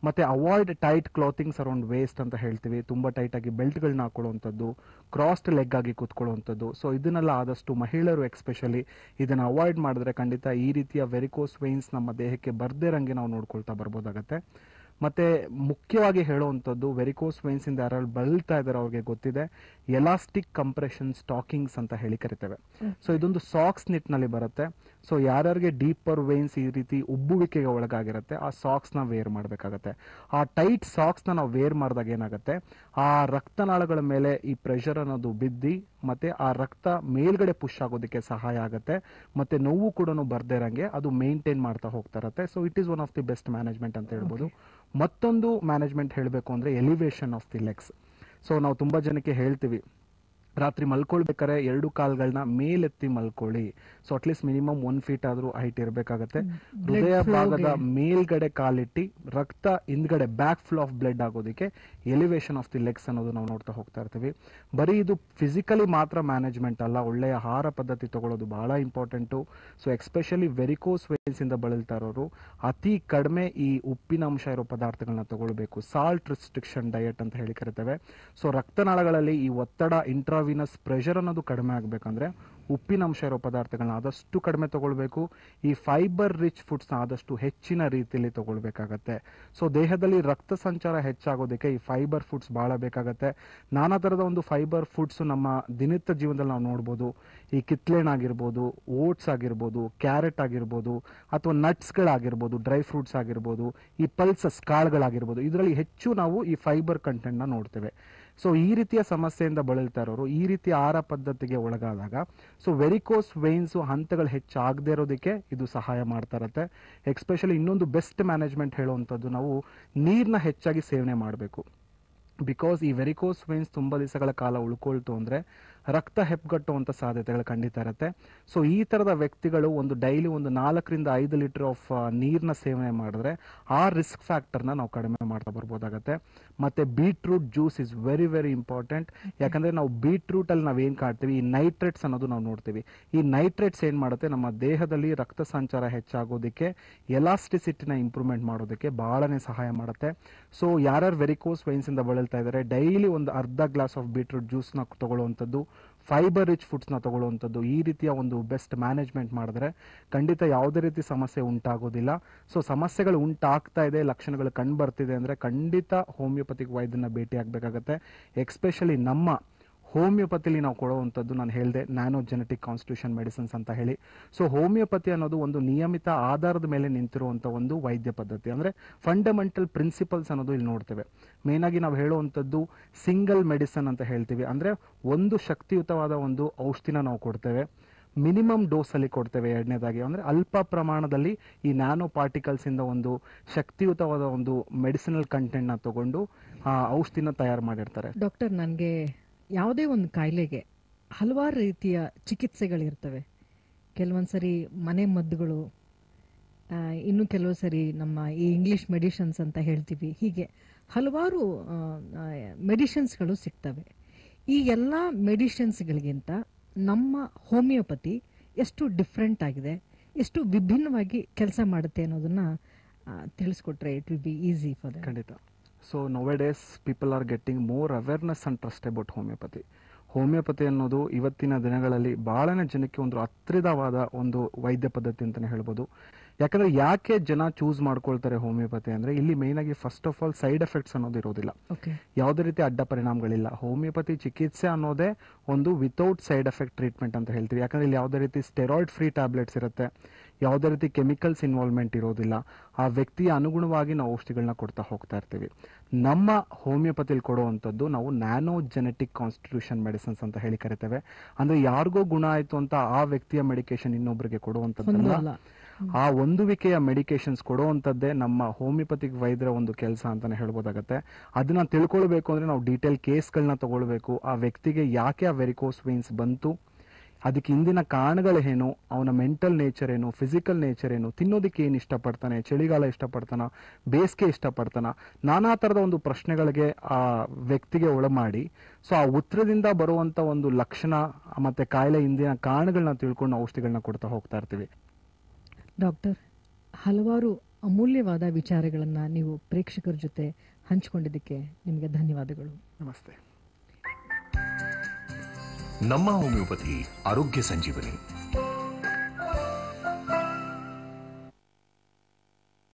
B: ಮತ್ತೆ avoid tight clothings around waist ಅಂತ ಹೇಳ್ತೀವಿ. ತುಂಬಾ ಟೈಟ್ ಆಗಿ ಬೆಲ್ಟ್ಗಳನ್ನ ಹಾಕೊಳ್ಳುವಂಥದ್ದು, ಕ್ರಾಸ್ಡ್ ಲೆಗ್ ಆಗಿ ಕೂತ್ಕೊಳ್ಳುವಂಥದ್ದು. ಸೊ ಇದನ್ನೆಲ್ಲ ಆದಷ್ಟು ಮಹಿಳೆಯರು ಎಕ್ಸ್ಪೆಷಲಿ ಇದನ್ನ ಅವಾಯ್ಡ್ ಮಾಡಿದ್ರೆ ಖಂಡಿತ ಈ ರೀತಿಯ ವೆರಿಕೋಸ್ ವೈನ್ಸ್ ನಮ್ಮ ದೇಹಕ್ಕೆ ಬರ್ದೇ ಇರಂಗೆ ನಾವು ನೋಡ್ಕೊಳ್ತಾ ಬರ್ಬೋದಾಗತ್ತೆ. ಮತ್ತೆ ಮುಖ್ಯವಾಗಿ ಹೇಳುವಂಥದ್ದು, ವೆರಿಕೋಸ್ ವೈನ್ಸ್ ಇಂದ ಯಾರು ಬಳಲ್ತಾ ಇದಾರೆ ಅವ್ರಿಗೆ ಗೊತ್ತಿದೆ, ಎಲಾಸ್ಟಿಕ್ ಕಂಪ್ರೆಷನ್ ಸ್ಟಾಕಿಂಗ್ಸ್ ಅಂತ ಹೇಳಿ ಕರಿತೇವೆ. ಸೊ ಇದೊಂದು ಸಾಕ್ಸ್ ನಿಟ್ ನಲ್ಲಿ ಬರುತ್ತೆ. ಸೊ ಯಾರ್ಯಾರಿಗೆ ಡೀಪರ್ ವೈನ್ಸ್ ಈ ರೀತಿ ಉಬ್ಬುವಿಕೆಗೆ ಒಳಗಾಗಿರುತ್ತೆ ಆ ಸಾಕ್ಸ್ ನ ವೇರ್ ಮಾಡಬೇಕಾಗತ್ತೆ. ಆ ಟೈಟ್ ಸಾಕ್ಸ್ ನ ನಾವು ವೇರ್ ಮಾಡಿದಾಗ ಏನಾಗುತ್ತೆ, ಆ ರಕ್ತನಾಳಗಳ ಮೇಲೆ ಈ ಪ್ರೆಷರ್ ಅನ್ನೋದು ಬಿದ್ದಿ ಮತ್ತೆ ಆ ರಕ್ತ ಮೇಲ್ಗಡೆ ಪುಷ್ ಆಗೋದಕ್ಕೆ ಸಹಾಯ ಆಗುತ್ತೆ. ಮತ್ತೆ ನೋವು ಕೂಡ ಬರ್ದೇ ಇರಂಗೆ ಅದು ಮೇಂಟೈನ್ ಮಾಡ್ತಾ ಹೋಗ್ತಾ ಇರುತ್ತೆ. So it is one of the best management ಅಂತ ಹೇಳ್ಬೋದು. ಮತ್ತೊಂದು ಮ್ಯಾನೇಜ್ಮೆಂಟ್ ಹೇಳಬೇಕು ಅಂದ್ರೆ elevation of the legs. So ನಾವು ತುಂಬಾ ಜನಕ್ಕೆ ಹೇಳ್ತೀವಿ, ರಾತ್ರಿ ಮಲ್ಕೊಳ್ಬೇಕಾದ್ರೆ ಎರಡು ಕಾಲ್ಗಳನ್ನ ಮೇಲೆತ್ತಿ ಮಲ್ಕೊಳ್ಳಿ. So at least minimum one feet ಆದ್ರೂ ಹೈಟ್ ಇರಬೇಕಾಗತ್ತೆ. ಹೃದಯ ಭಾಗದ ಮೇಲ್ಗಡೆ ಕಾಲಿಟ್ಟಿ ರಕ್ತ ಹಿಂದ್ಗಡೆ ಬ್ಯಾಕ್ ಫ್ಲೋ ಆಫ್ ಬ್ಲಡ್ ಆಗೋದಕ್ಕೆ ಎಲಿವೇಶನ್ ಆಫ್ ದಿ ಲೆಗ್ಸ್ ಅನ್ನೋದು ನಾವು ನೋಡ್ತಾ ಹೋಗ್ತಾ ಇರ್ತೀವಿ. ಬರೀ ಇದು ಫಿಸಿಕಲಿ ಮಾತ್ರ ಮ್ಯಾನೇಜ್ಮೆಂಟ್ ಅಲ್ಲ, ಒಳ್ಳೆಯ ಆಹಾರ ಪದ್ಧತಿ ತಗೊಳ್ಳೋದು ಬಹಳ important. So especially varicose veins ಇಂದ ಬಳಲ್ತಾ ಇರೋರು ಅತಿ ಕಡಿಮೆ ಈ ಉಪ್ಪಿನಾಂಶ ಇರೋ ಪದಾರ್ಥಗಳನ್ನ ತಗೊಳ್ಬೇಕು. ಸಾಲ್ಟ್ ರಿಸ್ಟ್ರಿಕ್ಷನ್ ಡಯಟ್ ಅಂತ ಹೇಳಿ ಕರಿತೇವೆ. ಸೊ ರಕ್ತನಾಳಗಳಲ್ಲಿ ಈ ಒತ್ತಡ ಇಂಟ್ರಾ ವಿನಸ್ ಪ್ರೆಷರ್ ಅನ್ನೋದು ಕಡಿಮೆ ಆಗ್ಬೇಕಂದ್ರೆ ಉಪ್ಪಿನಂಶ ಇರೋ ಪದಾರ್ಥಗಳನ್ನ ಆದಷ್ಟು ಕಡಿಮೆ ತಗೊಳ್ಬೇಕು. ಈ ಫೈಬರ್ ರಿಚ್ ಫುಡ್ಸ್ ನ ಆದಷ್ಟು ಹೆಚ್ಚಿನ ರೀತಿಯಲ್ಲಿ ತಗೊಳ್ಬೇಕಾಗತ್ತೆ. ಸೊ ದೇಹದಲ್ಲಿ ರಕ್ತ ಸಂಚಾರ ಹೆಚ್ಚಾಗೋದಕ್ಕೆ ಈ ಫೈಬರ್ ಫುಡ್ಸ್ ಬಹಳ ಬೇಕಾಗತ್ತೆ. ನಾನಾ ತರದ ಒಂದು ಫೈಬರ್ ಫುಡ್ಸ್ ನಮ್ಮ ದಿನನಿತ್ಯ ಜೀವನದಲ್ಲಿ ನಾವು ನೋಡ್ಬೋದು. ಈ ಕಿತ್ಲೆಹಣ್ಣು ಆಗಿರ್ಬೋದು, ಓಟ್ಸ್ ಆಗಿರ್ಬೋದು, ಕ್ಯಾರೆಟ್ ಆಗಿರ್ಬೋದು, ಅಥವಾ ನಟ್ಸ್ ಗಳಾಗಿರ್ಬೋದು, ಡ್ರೈ ಫ್ರೂಟ್ಸ್ ಆಗಿರ್ಬೋದು, ಈ ಪಲ್ಸಸ್ ಕಾಳುಗಳಾಗಿರ್ಬೋದು, ಇದರಲ್ಲಿ ಹೆಚ್ಚು ನಾವು ಈ ಫೈಬರ್ ಕಂಟೆಂಟ್ ನ ನೋಡ್ತೇವೆ. ಸೊ ಈ ರೀತಿಯ ಸಮಸ್ಯೆಯಿಂದ ಬಳಲ್ತಾ ಇರೋರು ಈ ರೀತಿಯ ಆಹಾರ ಪದ್ಧತಿಗೆ ಒಳಗಾದಾಗ ಸೊ ವೆರಿಕೋಸ್ ವೈನ್ಸ್ ಹಂತಗಳು ಹೆಚ್ಚಾಗದೇ ಇರೋದಕ್ಕೆ ಇದು ಸಹಾಯ ಮಾಡ್ತಾ ಇರತ್ತೆ. ಎಕ್ಸ್ಪೆಷಲಿ ಇನ್ನೊಂದು ಬೆಸ್ಟ್ ಮ್ಯಾನೇಜ್ಮೆಂಟ್ ಹೇಳುವಂಥದ್ದು, ನಾವು ನೀರನ್ನ ಹೆಚ್ಚಾಗಿ ಸೇವನೆ ಮಾಡಬೇಕು. ಬಿಕಾಸ್ ಈ ವೆರಿಕೋಸ್ ವೈನ್ಸ್ ತುಂಬಾ ದಿವಸಗಳ ಕಾಲ ಉಳ್ಕೊಳ್ತು ಅಂದ್ರೆ ರಕ್ತ ಹೆಪ್ಪುಗಟ್ಟುವಂತ ಸಾಧ್ಯತೆಗಳು ಖಂಡಿತ ಇರುತ್ತೆ. ಸೊ ಈ ತರದ ವ್ಯಕ್ತಿಗಳು ಒಂದು ಡೈಲಿ ಒಂದು ನಾಲ್ಕರಿಂದ ಐದು ಲೀಟರ್ ಆಫ್ ನೀರ್ನ ಸೇವನೆ ಮಾಡಿದ್ರೆ ಆ ರಿಸ್ಕ್ ಫ್ಯಾಕ್ಟರ್ನ ನಾವು ಕಡಿಮೆ ಮಾಡ್ತಾ ಬರ್ಬೋದಾಗತ್ತೆ. ಮತ್ತೆ beetroot juice is very very important. ಯಾಕಂದ್ರೆ ನಾವು ಬೀಟ್ರೂಟ್ ಅಲ್ಲಿ ನಾವೇನ್ ಕಾಡ್ತೀವಿ, ಈ ನೈಟ್ರೇಟ್ಸ್ ಅನ್ನೋದು ನಾವು ನೋಡ್ತೀವಿ. ಈ ನೈಟ್ರೇಟ್ಸ್ ಏನ್ ಮಾಡುತ್ತೆ, ನಮ್ಮ ದೇಹದಲ್ಲಿ ರಕ್ತ ಸಂಚಾರ ಹೆಚ್ಚಾಗೋದಕ್ಕೆ, ಎಲಾಸ್ಟಿಸಿಟಿನ ಇಂಪ್ರೂವ್ಮೆಂಟ್ ಮಾಡೋದಕ್ಕೆ ಬಹಳನೇ ಸಹಾಯ ಮಾಡುತ್ತೆ. ಸೊ ಯಾರ್ಯಾರು ವೆರಿಕೋಸ್ ವೈನ್ಸ್ ಇಂದ ಬಳಲ್ತಾ ಇದ್ದಾರೆ, ಡೈಲಿ ಒಂದು ಅರ್ಧ ಗ್ಲಾಸ್ ಆಫ್ ಬೀಟ್ರೂಟ್ ಜ್ಯೂಸ್ ನ ತಗೊಳ್ಳುವಂಥದ್ದು, ಫೈಬರ್ ರಿಚ್ ಫುಡ್ಸ್ ನ ತಗೊಳ್ಳುವಂಥದ್ದು, ಈ ರೀತಿಯ ಒಂದು ಬೆಸ್ಟ್ ಮ್ಯಾನೇಜ್ಮೆಂಟ್ ಮಾಡಿದ್ರೆ ಖಂಡಿತ ಯಾವುದೇ ರೀತಿ ಸಮಸ್ಯೆ ಉಂಟಾಗೋದಿಲ್ಲ. ಸೊ ಸಮಸ್ಯೆಗಳು ಉಂಟಾಗ್ತಾ ಇದೆ, ಲಕ್ಷಣಗಳು ಕಂಡು ಬರ್ತಿದೆ ಅಂದ್ರೆ ಖಂಡಿತ ಹೋಮಿಯೋಪತಿಕ್ ವೈದ್ಯನ ಭೇಟಿ ಆಗ್ಬೇಕಾಗತ್ತೆ. ಎಕ್ಸ್ಪೆಷಲಿ ನಮ್ಮ ಹೋಮಿಯೋಪತಿಲಿ ನಾವು ಕೊಡುವಂಥದ್ದು ನಾನು ಹೇಳಿದೆ ನ್ಯಾನೋ ಜೆನೆಟಿಕ್ ಕಾನ್ಸ್ಟಿಟ್ಯೂಷನ್ ಮೆಡಿಸಿನ್ಸ್ ಅಂತ ಹೇಳಿ. ಸೊ ಹೋಮಿಯೋಪತಿ ಅನ್ನೋದು ಒಂದು ನಿಯಮಿತ ಆಧಾರದ ಮೇಲೆ ನಿಂತಿರುವಂಥ ಒಂದು ವೈದ್ಯ ಪದ್ಧತಿ. ಅಂದ್ರೆ ಫಂಡಮೆಂಟಲ್ ಪ್ರಿನ್ಸಿಪಲ್ಸ್ ಅನ್ನೋದು ಇಲ್ಲಿ ನೋಡ್ತೇವೆ. ಮೇನ್ ಆಗಿ ನಾವು ಹೇಳುವಂಥದ್ದು ಸಿಂಗಲ್ ಮೆಡಿಸನ್ ಅಂತ ಹೇಳ್ತೀವಿ. ಅಂದ್ರೆ ಒಂದು ಶಕ್ತಿಯುತವಾದ ಒಂದು ಔಷಧಿನ ನಾವು ಕೊಡ್ತೇವೆ, ಮಿನಿಮಮ್ ಡೋಸ್ ಅಲ್ಲಿ ಕೊಡ್ತೇವೆ. ಎರಡನೇದಾಗಿ ಅಂದ್ರೆ ಅಲ್ಪ ಪ್ರಮಾಣದಲ್ಲಿ ಈ ನ್ಯಾನೋ ಪಾರ್ಟಿಕಲ್ಸ್ ಇಂದ ಒಂದು ಶಕ್ತಿಯುತವಾದ ಒಂದು ಮೆಡಿಸಿನಲ್ ಕಂಟೆಂಟ್ ನ ತಗೊಂಡು ಆ ಔಷಧಿನ ತಯಾರು ಮಾಡಿರ್ತಾರೆ.
A: ಡಾಕ್ಟರ್, ನನಗೆ ಯಾವುದೇ ಒಂದು ಕಾಯಿಲೆಗೆ ಹಲವಾರು ರೀತಿಯ ಚಿಕಿತ್ಸೆಗಳಿರ್ತವೆ. ಕೆಲವೊಂದ್ಸರಿ ಮನೆ ಮದ್ದುಗಳು, ಇನ್ನು ಕೆಲವು ಸರಿ ನಮ್ಮ ಈ ಇಂಗ್ಲಿಷ್ ಮೆಡಿಷನ್ಸ್ ಅಂತ ಹೇಳ್ತೀವಿ. ಹೀಗೆ ಹಲವಾರು ಮೆಡಿಷನ್ಸ್ಗಳು ಸಿಗ್ತವೆ. ಈ ಎಲ್ಲ ಮೆಡಿಷನ್ಸ್ಗಳಿಗಿಂತ ನಮ್ಮ ಹೋಮಿಯೋಪತಿ ಎಷ್ಟು ಡಿಫ್ರೆಂಟ್ ಆಗಿದೆ, ಎಷ್ಟು ವಿಭಿನ್ನವಾಗಿ ಕೆಲಸ ಮಾಡುತ್ತೆ ಅನ್ನೋದನ್ನ ತಿಳಿಸ್ಕೊಟ್ರೆ it will be easy for them.
B: ಖಂಡಿತ. So nowadays people are getting more awareness and trust about homoeopathy. Homoeopathy ಅನ್ನೋದು ಇವತ್ತಿನ ದಿನಗಳಲ್ಲಿ ಬಹಳನೇ ಜನಕ್ಕೆ ಒಂದು ಹತ್ತಿರವಾದ ಒಂದು ವೈದ್ಯ ಪದ್ಧತಿ ಅಂತಾನೆ ಹೇಳ್ಬೋದು. ಯಾಕಂದ್ರೆ ಯಾಕೆ ಜನ ಚೂಸ್ ಮಾಡ್ಕೊಳ್ತಾರೆ ಹೋಮಿಯೋಪತಿ ಅಂದ್ರೆ, ಇಲ್ಲಿ ಮೇನ್ ಆಗಿ first of all side effects ಅನ್ನೋದು ಇರೋದಿಲ್ಲ, ಯಾವುದೇ ರೀತಿ ಅಡ್ಡ ಪರಿಣಾಮಗಳಿಲ್ಲ. ಹೋಮಿಯೋಪತಿ ಚಿಕಿತ್ಸೆ ಅನ್ನೋದೇ ಒಂದು ವಿತೌಟ್ ಸೈಡ್ ಎಫೆಕ್ಟ್ ಟ್ರೀಟ್ಮೆಂಟ್ ಅಂತ ಹೇಳ್ತೀವಿ. ಯಾಕಂದ್ರೆ ಇಲ್ಲಿ ಯಾವುದೇ ರೀತಿ ಸ್ಟೆರಾಯ್ಡ್ ಫ್ರೀ ಟ್ಯಾಬ್ಲೆಟ್ಸ್ ಇರುತ್ತೆ, ಯಾವುದೇ ರೀತಿ ಕೆಮಿಕಲ್ಸ್ ಇನ್ವಾಲ್ವ್ಮೆಂಟ್ ಇರೋದಿಲ್ಲ. ಆ ವ್ಯಕ್ತಿಯ ಅನುಗುಣವಾಗಿ ನಾವು ಔಷಧಿಗಳನ್ನ ಕೊಡ್ತಾ ಹೋಗ್ತಾ ಇರ್ತೀವಿ. ನಮ್ಮ ಹೋಮಿಯೋಪತಿಲಿ ಕೊಡುವಂಥದ್ದು ನಾವು ನ್ಯಾನೋ ಜೆನೆಟಿಕ್ ಕಾನ್ಸ್ಟಿಟ್ಯೂಷನ್ ಮೆಡಿಸಿನ್ಸ್ ಅಂತ ಹೇಳಿ ಕರಿತೇವೆ. ಅಂದ್ರೆ ಯಾರಿಗೋ ಗುಣ ಆಯ್ತು ಅಂತ ಆ ವ್ಯಕ್ತಿಯ ಮೆಡಿಕೇಶನ್ ಇನ್ನೊಬ್ಬರಿಗೆ ಕೊಡುವಂಥದ್ದಲ್ಲ, ಆ ಒಂದುವಿಕೆಯ ಮೆಡಿಕೇಶನ್ಸ್ ಕೊಡುವಂಥದ್ದೇ ನಮ್ಮ ಹೋಮಿಯೋಪತಿಕ್ ವೈದ್ಯರ ಒಂದು ಕೆಲಸ ಅಂತಾನೆ ಹೇಳ್ಬೋದಾಗತ್ತೆ. ಅದನ್ನ ತಿಳ್ಕೊಳ್ಬೇಕು ಅಂದ್ರೆ ನಾವು ಡೀಟೇಲ್ ಕೇಸ್ಗಳನ್ನ ತಗೊಳ್ಬೇಕು. ಆ ವ್ಯಕ್ತಿಗೆ ಯಾಕೆ ಆ ವೆರಿಕೋಸ್ ವೈನ್ಸ್ ಬಂತು, ಅದಕ್ಕೆ ಹಿಂದಿನ ಕಾರಣಗಳೇನು, ಅವನ ಮೆಂಟಲ್ ನೇಚರ್ ಏನು, ಫಿಸಿಕಲ್ ನೇಚರ್ ಏನು, ತಿನ್ನೋದಕ್ಕೆ ಏನು ಇಷ್ಟಪಡ್ತಾನೆ, ಚಳಿಗಾಲ ಇಷ್ಟಪಡ್ತಾನ, ಬೇಸಿಗೆ ಇಷ್ಟಪಡ್ತಾನ, ನಾನಾ ತರದ ಒಂದು ಪ್ರಶ್ನೆಗಳಿಗೆ ಆ ವ್ಯಕ್ತಿಗೆ ಒಳಮಾಡಿ ಸೊ ಆ ಉತ್ತರದಿಂದ ಬರುವಂತ ಒಂದು ಲಕ್ಷಣ ಮತ್ತೆ ಕಾಯಿಲೆ ಹಿಂದಿನ ಕಾರಣಗಳನ್ನ ತಿಳ್ಕೊಂಡು ಔಷಧಿಗಳನ್ನ ಕೊಡ್ತಾ ಹೋಗ್ತಾ ಇರ್ತೀವಿ.
A: ಡಾಕ್ಟರ್, ಹಲವಾರು ಅಮೂಲ್ಯವಾದ ವಿಚಾರಗಳನ್ನು ನೀವು ಪ್ರೇಕ್ಷಕರ ಜೊತೆ ಹಂಚಿಕೊಂಡಿದ್ದಕ್ಕೆ ನಿಮಗೆ ಧನ್ಯವಾದಗಳು.
B: ನಮಸ್ತೆ.
E: ನಮ್ಮ ಹೋಮಿಯೋಪತಿ ಆರೋಗ್ಯ ಸಂಜೀವನಿ.